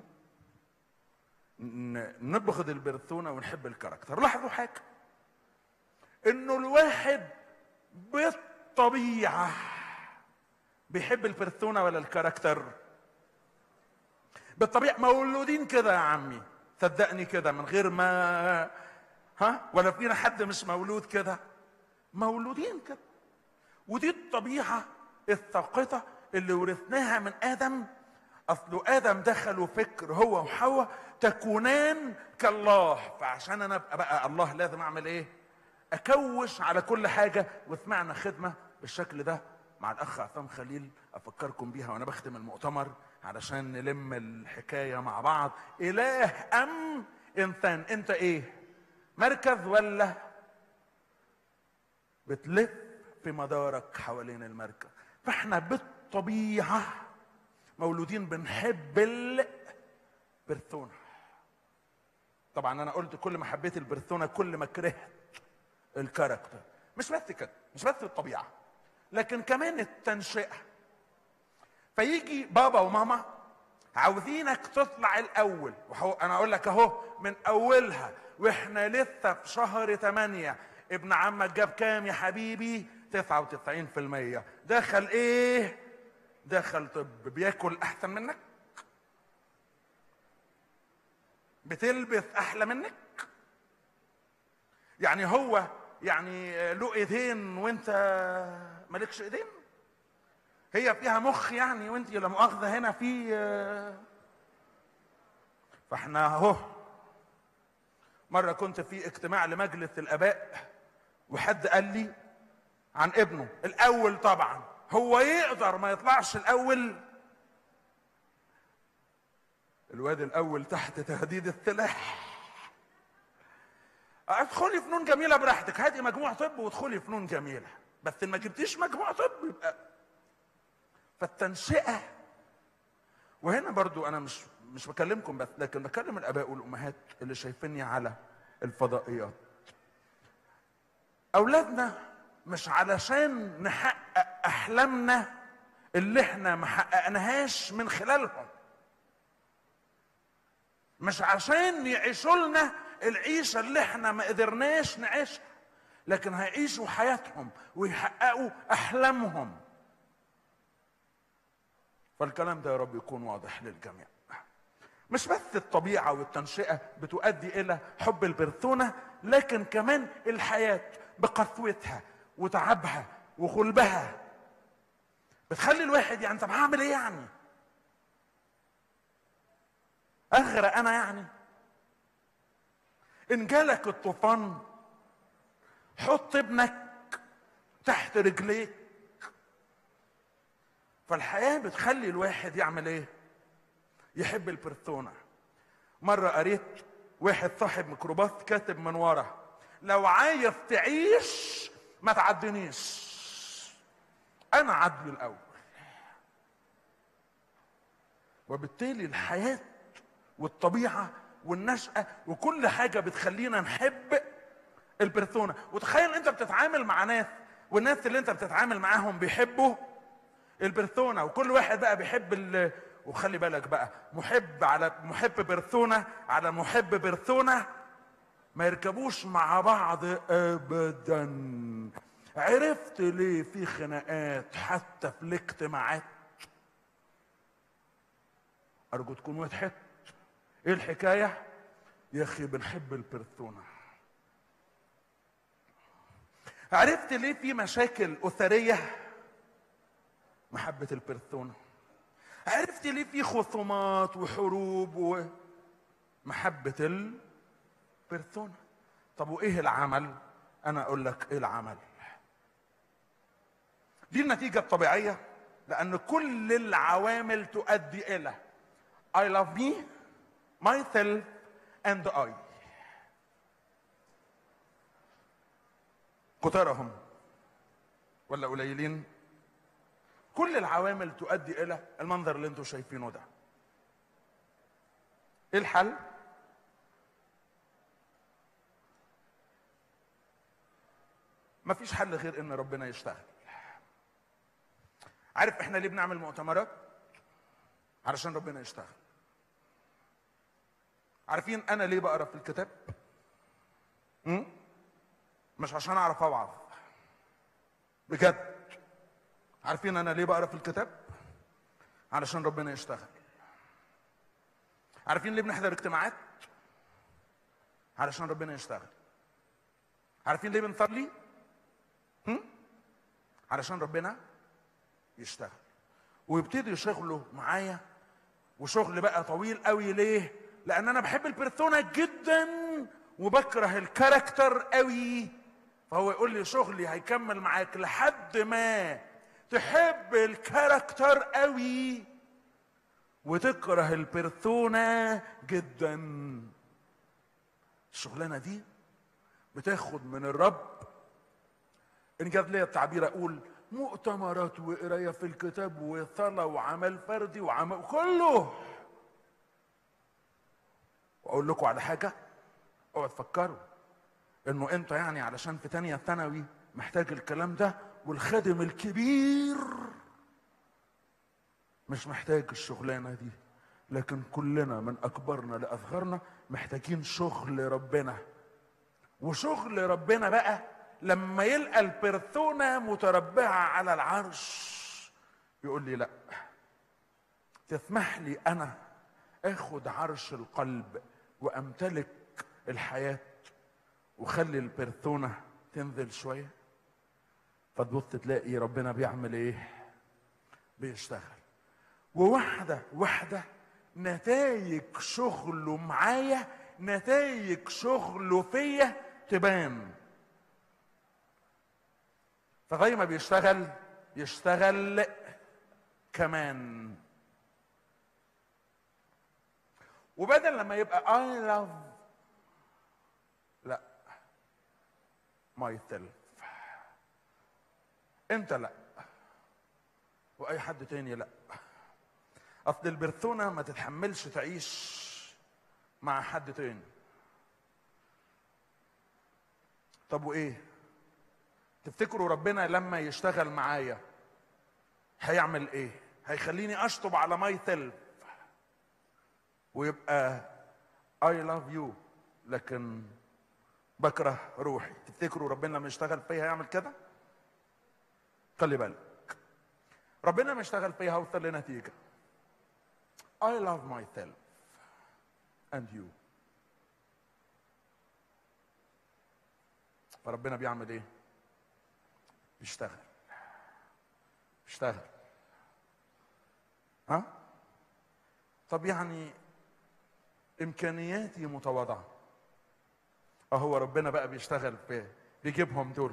نبغض البرسونا ونحب الكاركتر. لاحظوا حاجه، انه الواحد بالطبيعه بيحب البرسونا ولا الكاركتر؟ بالطبيعه. مولودين كده يا عمي، صدقني كده من غير ما ها ولا فينا حد مش مولود كده، مولودين كده. ودي الطبيعه الساقطه اللي ورثناها من ادم. اصل ادم دخلوا فكر هو وحواء تكونان كالله، فعشان انا ابقى بقى الله لازم اعمل ايه؟ اكوش على كل حاجه. وسمعنا خدمه بالشكل ده مع الاخ عصام خليل افكركم بيها وانا بختم المؤتمر علشان نلم الحكايه مع بعض. اله ام انسان؟ انت ايه؟ مركز ولا بتلف في مدارك حوالين المركز؟ فاحنا بالطبيعه مولودين بنحب البرسونا. طبعا انا قلت كل ما حبيت البرسونا كل ما كرهت الكاركتر. مش بس كده، مش بس الطبيعه، لكن كمان التنشئه. فيجي بابا وماما عاوزينك تطلع الاول، انا اقول لك اهو من اولها واحنا لسه في شهر ثمانية، ابن عمك جاب كام يا حبيبي؟ تسعة وتسعين في المية. دخل ايه؟ دخل طب. بياكل احسن منك؟ بتلبس احلى منك؟ يعني هو يعني له ايدين وانت مالكش ايدين؟ هي فيها مخ يعني وانت لا مؤاخذه هنا في. فاحنا اهو. مره كنت في اجتماع لمجلس الاباء وحد قال لي عن ابنه الاول. طبعا هو يقدر ما يطلعش الاول؟ الواد الاول تحت تهديد السلاح. ادخلي فنون جميله براحتك، هاتي مجموع طب وادخلي فنون جميله، بس ما جبتيش مجموع طب يبقى. فالتنشئه. وهنا برضو انا مش مش بكلمكم بس، لكن بكلم الاباء والامهات اللي شايفيني على الفضائيات. اولادنا مش علشان نحقق احلامنا اللي احنا ما حققناهاش من خلالهم، مش عشان يعيشوا لنا العيشه اللي احنا ما قدرناش نعيشها، لكن هيعيشوا حياتهم ويحققوا احلامهم. فالكلام ده يا رب يكون واضح للجميع. مش بس الطبيعه والتنشئه بتؤدي الى حب البرثونه، لكن كمان الحياه بقسوتها وتعبها وغلبها بتخلي الواحد يعني طب هعمل ايه يعني؟ اغرق انا يعني؟ ان جالك الطوفان حط ابنك تحت رجليك. فالحياه بتخلي الواحد يعمل ايه؟ يحب البرثونه. مره قريت واحد صاحب ميكروباص كاتب من ورا: لو عايز تعيش ما تعدنيش، انا عدي الاول. وبالتالي الحياه والطبيعه والنشأة وكل حاجه بتخلينا نحب البرثونه. وتخيل انت بتتعامل مع ناس، والناس اللي انت بتتعامل معاهم بيحبوا البرثونه، وكل واحد بقى بيحب ال... وخلي بالك بقى، محب على محب برثونه على محب برثونه ما يركبوش مع بعض ابدا. عرفت ليه في خناقات حتى في الاجتماعات؟ ارجو تكون وضحت. ايه الحكايه؟ يا اخي بنحب البرثونه. عرفت ليه في مشاكل اسريه؟ محبه البرثونه. عرفت ليه في خصومات وحروب؟ ومحبه البرثونه. طب وايه العمل؟ انا اقول لك ايه العمل. دي النتيجه الطبيعيه، لان كل العوامل تؤدي الى I love me, myself and I. كترهم ولا قليلين؟ كل العوامل تؤدي الى المنظر اللي انتم شايفينه ده. ايه الحل؟ مفيش حل غير ان ربنا يشتغل. عارف احنا ليه بنعمل مؤتمرات؟ علشان ربنا يشتغل. عارفين انا ليه بقرا في الكتاب؟ امم مش عشان اعرف اوعظ بجد. عارفين انا ليه بقرا في الكتاب؟ علشان ربنا يشتغل. عارفين ليه بنحضر اجتماعات؟ علشان ربنا يشتغل. عارفين ليه بنصلي؟ هم؟ علشان ربنا يشتغل ويبتدي شغله معايا، وشغل بقى طويل قوي. ليه؟ لان انا بحب البرثونه جدا وبكره الكاركتر قوي. فهو يقول لي شغلي هيكمل معاك لحد ما تحب الكاركتر قوي وتكره البرثونه جدا. الشغلانه دي بتاخد من الرب، ان جاب لي التعبير اقول مؤتمرات وقرايه في الكتاب وصلاه وعمل فردي وعمل كله. واقول لكم على حاجه، اوعوا تفكروا انه انت يعني علشان في تانية ثانوي محتاج الكلام ده والخادم الكبير مش محتاج الشغلانه دي. لكن كلنا من اكبرنا لاصغرنا محتاجين شغل ربنا. وشغل ربنا بقى لما يلقى البرثونه متربعه على العرش يقول لي لا، تسمح لي انا اخد عرش القلب وامتلك الحياه وخلي البرثونه تنزل شويه. فتبص تلاقي ربنا بيعمل ايه؟ بيشتغل. وواحده واحده نتائج شغله معايا، نتائج شغله فيا تبان. فزي ما بيشتغل يشتغل كمان. وبدل لما يبقى I love لا myself. انت لا واي حد تاني لا. اصل البرثونه ما تتحملش تعيش مع حد تاني. طب وايه؟ تفتكروا ربنا لما يشتغل معايا هيعمل ايه؟ هيخليني اشطب على ماي سيلف ويبقى I love you لكن بكره روحي. تفتكروا ربنا لما يشتغل فيها هيعمل كده؟ خلي بالك، ربنا لما يشتغل فيها هوصل لنتيجه. I love myself and you. فربنا بيعمل ايه؟ بيشتغل بيشتغل ها؟ طب يعني امكانياتي متواضعه، اهو ربنا بقى بيشتغل في بيجيبهم دول.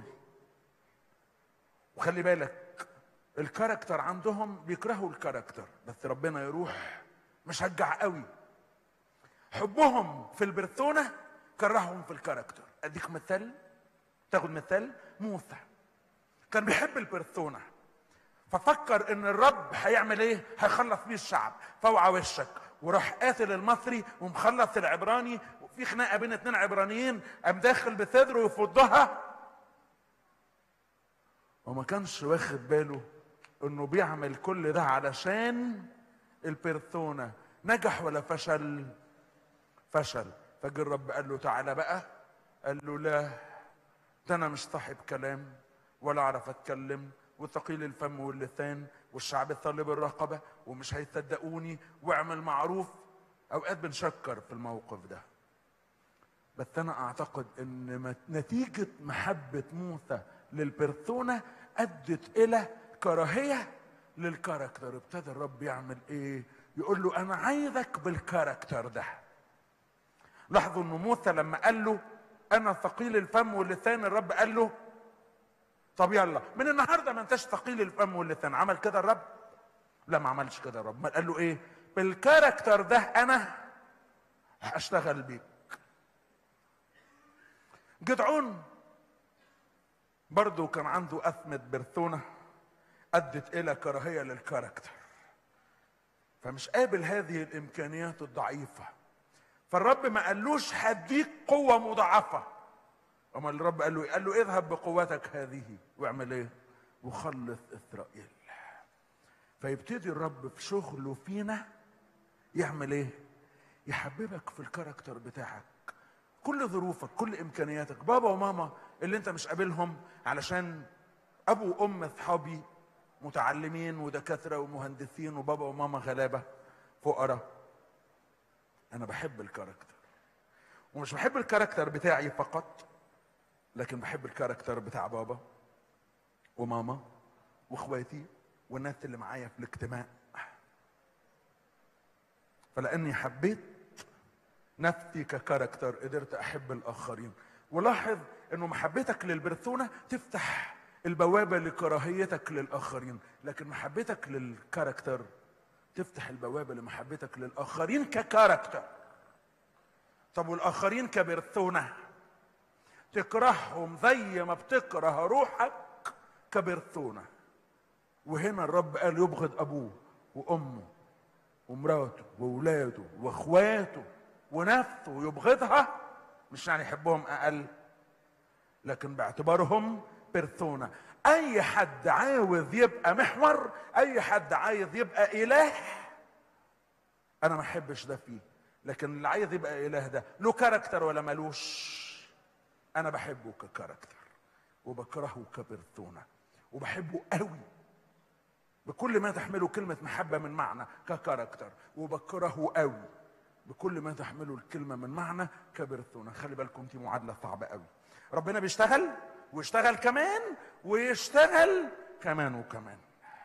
وخلي بالك الكاركتر عندهم بيكرهوا الكاركتر، بس ربنا يروح مشجع قوي. حبهم في البرسونة كرههم في الكاركتر. اديك مثال، تاخد مثال موسى كان بيحب البرسونة، ففكر ان الرب هيعمل ايه؟ هيخلص بيه الشعب. فوعى وشك وراح قاتل المصري ومخلص العبراني، وفي خناقه بين اتنين عبرانيين قام داخل بصدره يفضها، وما كانش واخد باله انه بيعمل كل ده علشان البرسونة. نجح ولا فشل؟ فشل. فجه الرب قال له تعالى بقى. قال له لا، ده انا مش صاحب كلام ولا اعرف اتكلم، وثقيل الفم واللسان، والشعب صلب الرقبه ومش هيصدقوني، واعمل معروف. اوقات بنشكر في الموقف ده، بس انا اعتقد ان نتيجه محبه موسى للبرسونة ادت الى كراهيه للكاركتر. ابتدى الرب يعمل ايه؟ يقول له انا عايزك بالكاركتر ده. لاحظوا ان موسى لما قال له انا ثقيل الفم واللسان، الرب قال له طب يلا من النهارده ما انتش ثقيل الفم واللسان. عمل كده الرب؟ لا، ما عملش كده الرب. ما قال له ايه؟ بالكاركتر ده انا هشتغل بيك. جدعون برضو كان عنده أثمة برسونة أدت إلى كراهية للكاركتر، فمش قابل هذه الإمكانيات الضعيفة. فالرب ما قالوش هديك قوة مضاعفة، أما الرب قال له قال له اذهب بقوتك هذه واعمل إيه؟ وخلص إسرائيل. فيبتدي الرب في شغله فينا يعمل إيه؟ يحببك في الكاركتر بتاعك. كل ظروفك، كل امكانياتك. بابا وماما اللي انت مش قابلهم علشان ابو وام اصحابي متعلمين ودكاتره ومهندسين، وبابا وماما غلابه فقراء. انا بحب الكاركتر، ومش بحب الكاركتر بتاعي فقط، لكن بحب الكاركتر بتاع بابا وماما واخواتي والناس اللي معايا في الاجتماع. فلاني حبيت نفسي ككاركتر قدرت احب الاخرين. ولاحظ انه محبتك للبرسونة تفتح البوابة لكراهيتك للاخرين، لكن محبتك للكاركتر تفتح البوابة لمحبتك للاخرين ككاركتر. طب والاخرين كبرسونة تكرههم زي ما بتكره روحك كبرسونة. وهنا الرب قال يبغض ابوه وامه ومراته واولاده واخواته ونفسه، يبغضها. مش يعني يحبهم اقل، لكن باعتبارهم بيرسونا. اي حد عاوز يبقى محور، اي حد عايز يبقى اله، انا ما احبش ده فيه. لكن اللي عايز يبقى اله ده له كاركتر ولا ملوش؟ انا بحبه ككاركتر وبكرهه كبيرسونا، وبحبه قوي بكل ما تحمله كلمة محبة من معنى ككاركتر، وبكرهه قوي بكل ما تحمله الكلمة من معنى كبرسونة. خلي بالكم دي معادلة صعبة قوي. ربنا بيشتغل ويشتغل كمان ويشتغل كمان وكمان،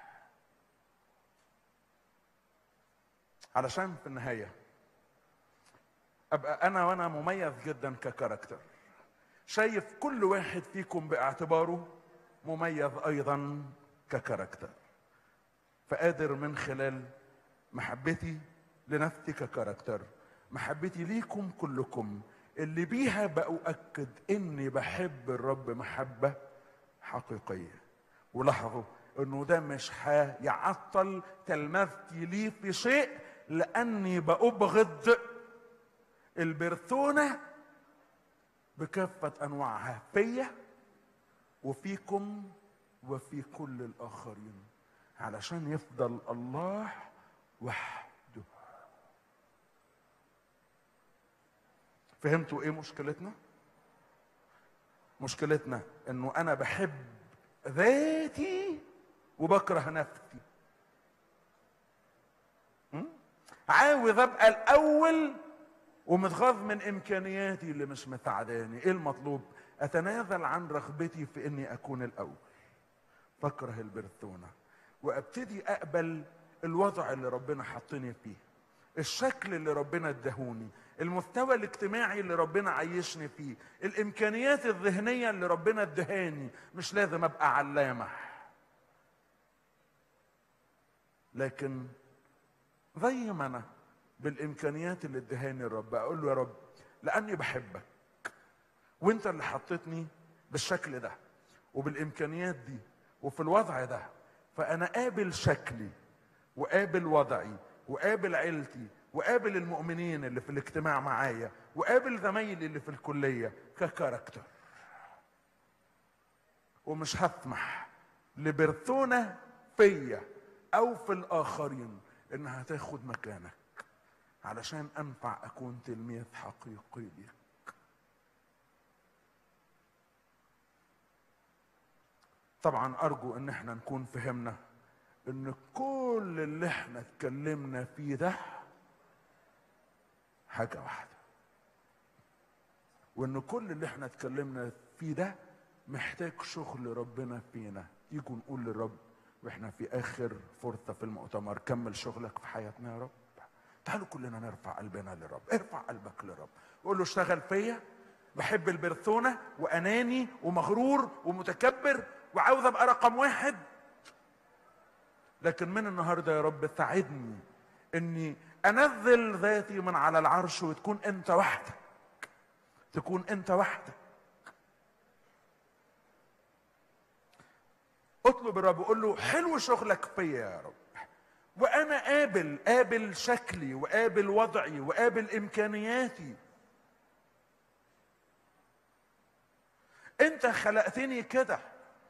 علشان في النهاية ابقى انا وانا مميز جدا ككاركتر، شايف كل واحد فيكم باعتباره مميز ايضا ككاركتر، فقادر من خلال محبتي لنفسي ككاركتر، محبتي ليكم كلكم اللي بيها بأؤكد اني بحب الرب محبة حقيقية. ولاحظوا انه ده مش هيعطل تلمذتي ليه في شيء، لاني بأبغض البرسونة بكافة انواعها فيا وفيكم وفي كل الاخرين، علشان يفضل الله وحده. فهمتوا ايه مشكلتنا؟ مشكلتنا انه انا بحب ذاتي وبكره نفسي. م? عاوز ابقى الاول ومتغاظ من امكانياتي اللي مش مساعداني. ايه المطلوب؟ اتنازل عن رغبتي في اني اكون الاول، فاكره البرثونه، وابتدي اقبل الوضع اللي ربنا حطني فيه، الشكل اللي ربنا اداهوني، المستوى الاجتماعي اللي ربنا عيشني فيه، الامكانيات الذهنيه اللي ربنا ادهاني. مش لازم ابقى علامه، لكن زي ما انا بالامكانيات اللي ادهاني الرب اقول له يا رب لاني بحبك وانت اللي حطيتني بالشكل ده وبالامكانيات دي وفي الوضع ده، فانا قابل شكلي وقابل وضعي وقابل عيلتي وقابل المؤمنين اللي في الاجتماع معايا وقابل زمايلي اللي في الكليه ككاركتر، ومش هسمح لبرثونه فيا او في الاخرين انها تاخد مكانك علشان انفع اكون تلميذ حقيقي ليك. طبعا ارجو ان احنا نكون فهمنا ان كل اللي احنا اتكلمنا فيه ده حاجة واحدة، وان كل اللي احنا اتكلمنا فيه ده محتاج شغل ربنا فينا. يجوا نقول للرب واحنا في اخر فرصة في المؤتمر كمل شغلك في حياتنا يا رب. تعالوا كلنا نرفع قلبنا للرب. ارفع قلبك للرب قول له اشتغل فيا، بحب البرثونة واناني ومغرور ومتكبر وعاوز ابقى رقم واحد، لكن من النهارده يا رب ساعدني اني انزل ذاتي من على العرش وتكون انت وحدك، تكون انت وحدك. اطلب الرب وقول له حلو شغلك فيا يا رب، وانا قابل قابل شكلي وقابل وضعي وقابل امكانياتي. انت خلقتني كده،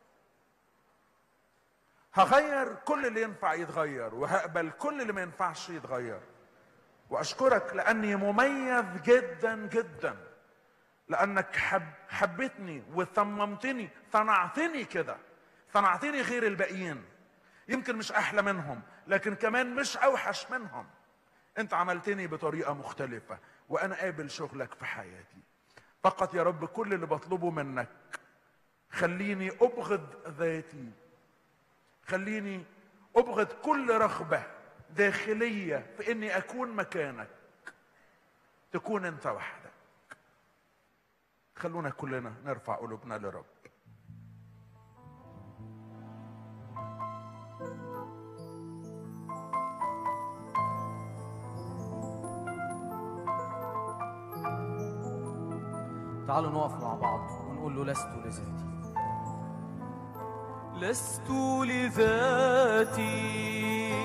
هغير كل اللي ينفع يتغير وهقبل كل اللي ما ينفعش يتغير. واشكرك لاني مميز جدا جدا، لانك حب حبتني وصممتني، صنعتني كده، صنعتني غير الباقيين. يمكن مش احلى منهم لكن كمان مش اوحش منهم. انت عملتني بطريقه مختلفه وانا قابل شغلك في حياتي. فقط يا رب كل اللي بطلبه منك خليني ابغض ذاتي، خليني ابغض كل رغبه داخليه في اني اكون مكانك، تكون انت وحدك. خلونا كلنا نرفع قلوبنا لرب. تعالوا نقف مع بعض ونقول له لست لذاتي، لست لذاتي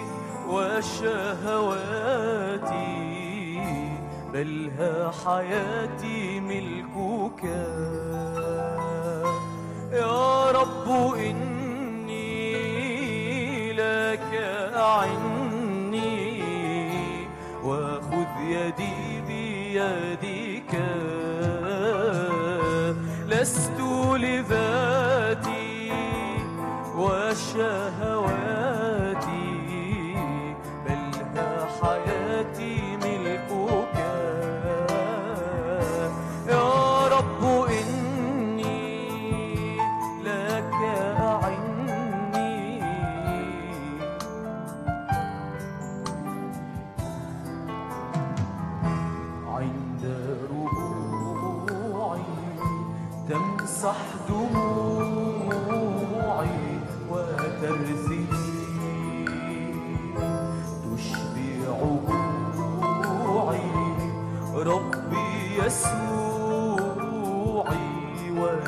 وشهواتي، بل ها حياتي ملكك يا رب. إني لك أعني وخذ يدي بيدك، لست لذاتي وشهواتي، بل ها حياتي ملكك يا رب. إني لك أعني عند ربوعي تمسح دموعي وترثني، تشبع جوعي ربي يسوعي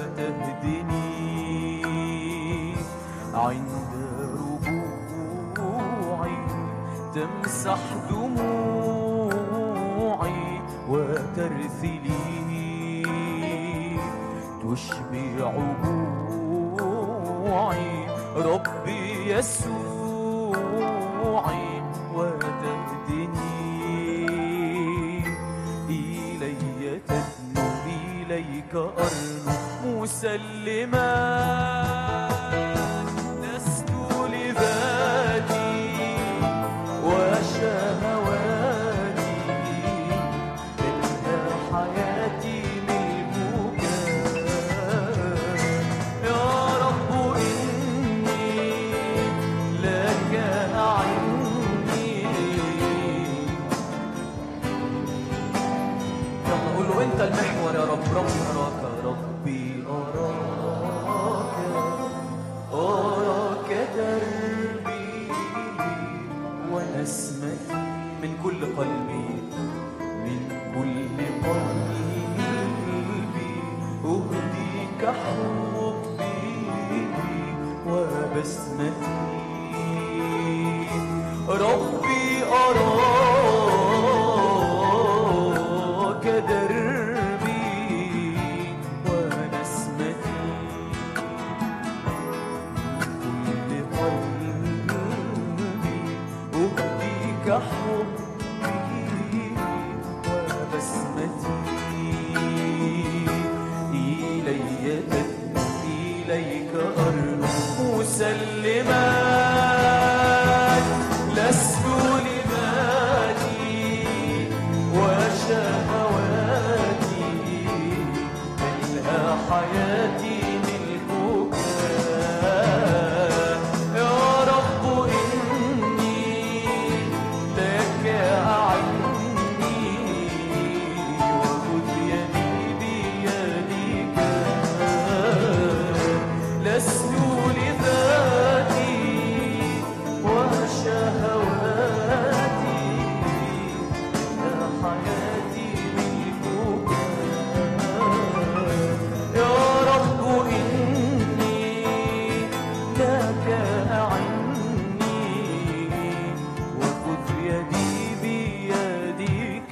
وتهدني. عند ربوعي تمسح دموعي وترثني، تشبع جوعي ربي يسوعي وتهدني. إلي تهدني مسلمات لست لذاتي وشهواتي إنها حياتي ملكك يا رب إني لك أعني يلا قول له انت المحور يا رب. ربي اراك ربي أراك أراك دربي ونسمتي من كل قلبي. من كل قلبي أهديك حبي وبسمتي ربي أراك دربي ونسمتي من كل قلبي أهديك حبي وبسمتي إلي تدني إليك أرنو مسلمات لست لذاتي وشهواتي إلها حياتي ملكك يا رب إني لك أعني وخذ يدي بيدك لست لذاتي وشهواتي إلها حياتي ملكك يا رب إني لك أعني وخذ يدي بيدك.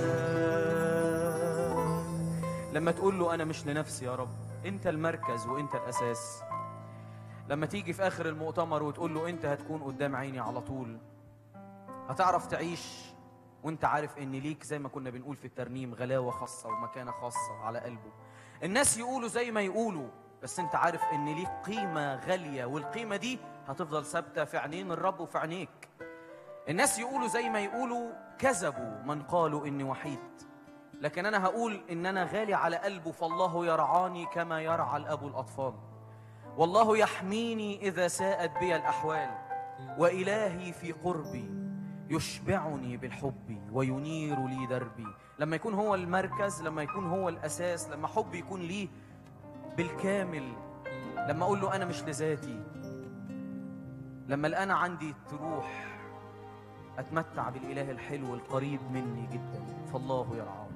لما تقول له انا مش لنفسي يا رب، انت المركز وانت الاساس. لما تيجي في اخر المؤتمر وتقول له انت هتكون قدام عيني على طول، هتعرف تعيش وانت عارف ان ليك زي ما كنا بنقول في الترنيم غلاوة خاصة ومكانة خاصة على قلبه. الناس يقولوا زي ما يقولوا، بس انت عارف ان ليك قيمة غالية، والقيمة دي هتفضل ثابتة في عينين الرب وفي عينيك. الناس يقولوا زي ما يقولوا، كذبوا من قالوا اني وحيد، لكن انا هقول ان انا غالي على قلبه. فالله يرعاني كما يرعى الاب الاطفال، والله يحميني اذا ساءت بي الاحوال، والهي في قربي يشبعني بالحب وينير لي دربي. لما يكون هو المركز، لما يكون هو الاساس، لما حبي يكون ليه بالكامل، لما اقول له انا مش لذاتي، لما الأنا عندي تروح اتمتع بالاله الحلو القريب مني جدا، فالله يرعاني.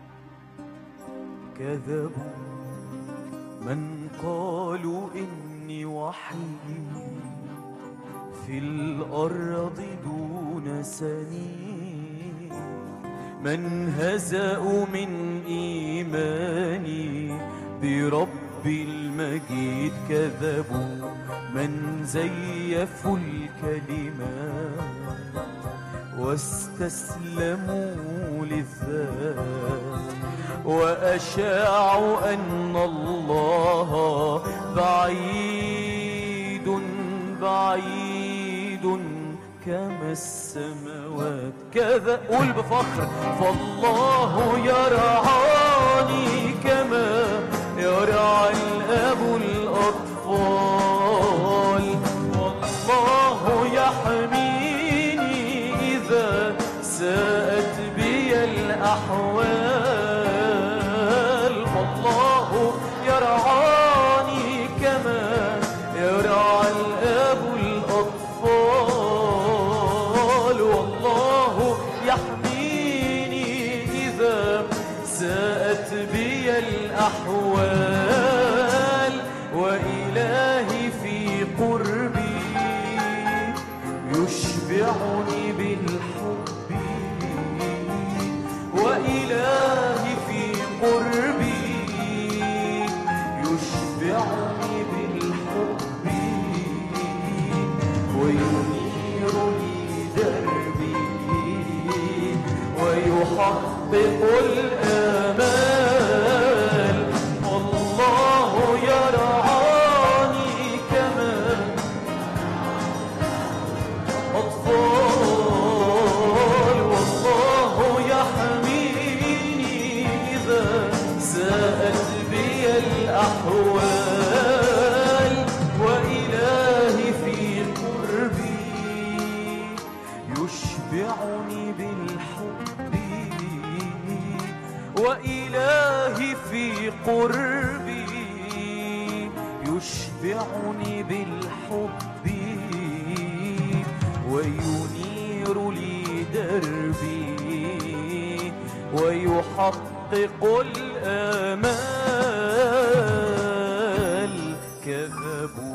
كذبوا من قالوا إني وحيد في الأرض دون سنين، من هزأوا من إيماني برب المجيد. كذبوا من زيفوا الكلمات واستسلموا للذات، وأشاعوا أن الله بعيد بعيد كما السماوات. كذا قول بفخر، فالله يرعاني كما يرعى الأب الأطفال، والله يحميني إذا ساءت بي الأحوال، فالله يرعاني كما يرعى الأب الأطفال، والله يحميني إذا ساءت بي الأحوال، وإلهي في قربي يشبعني بالحب، وإلهي في قربي يشبعني بالحب، وينير لي دربي ويحقق الآمال، والله يشبعني بالحب وإلهي في قربي يشبعني بالحب وينير لي دربي ويحقق الآمال كذبوا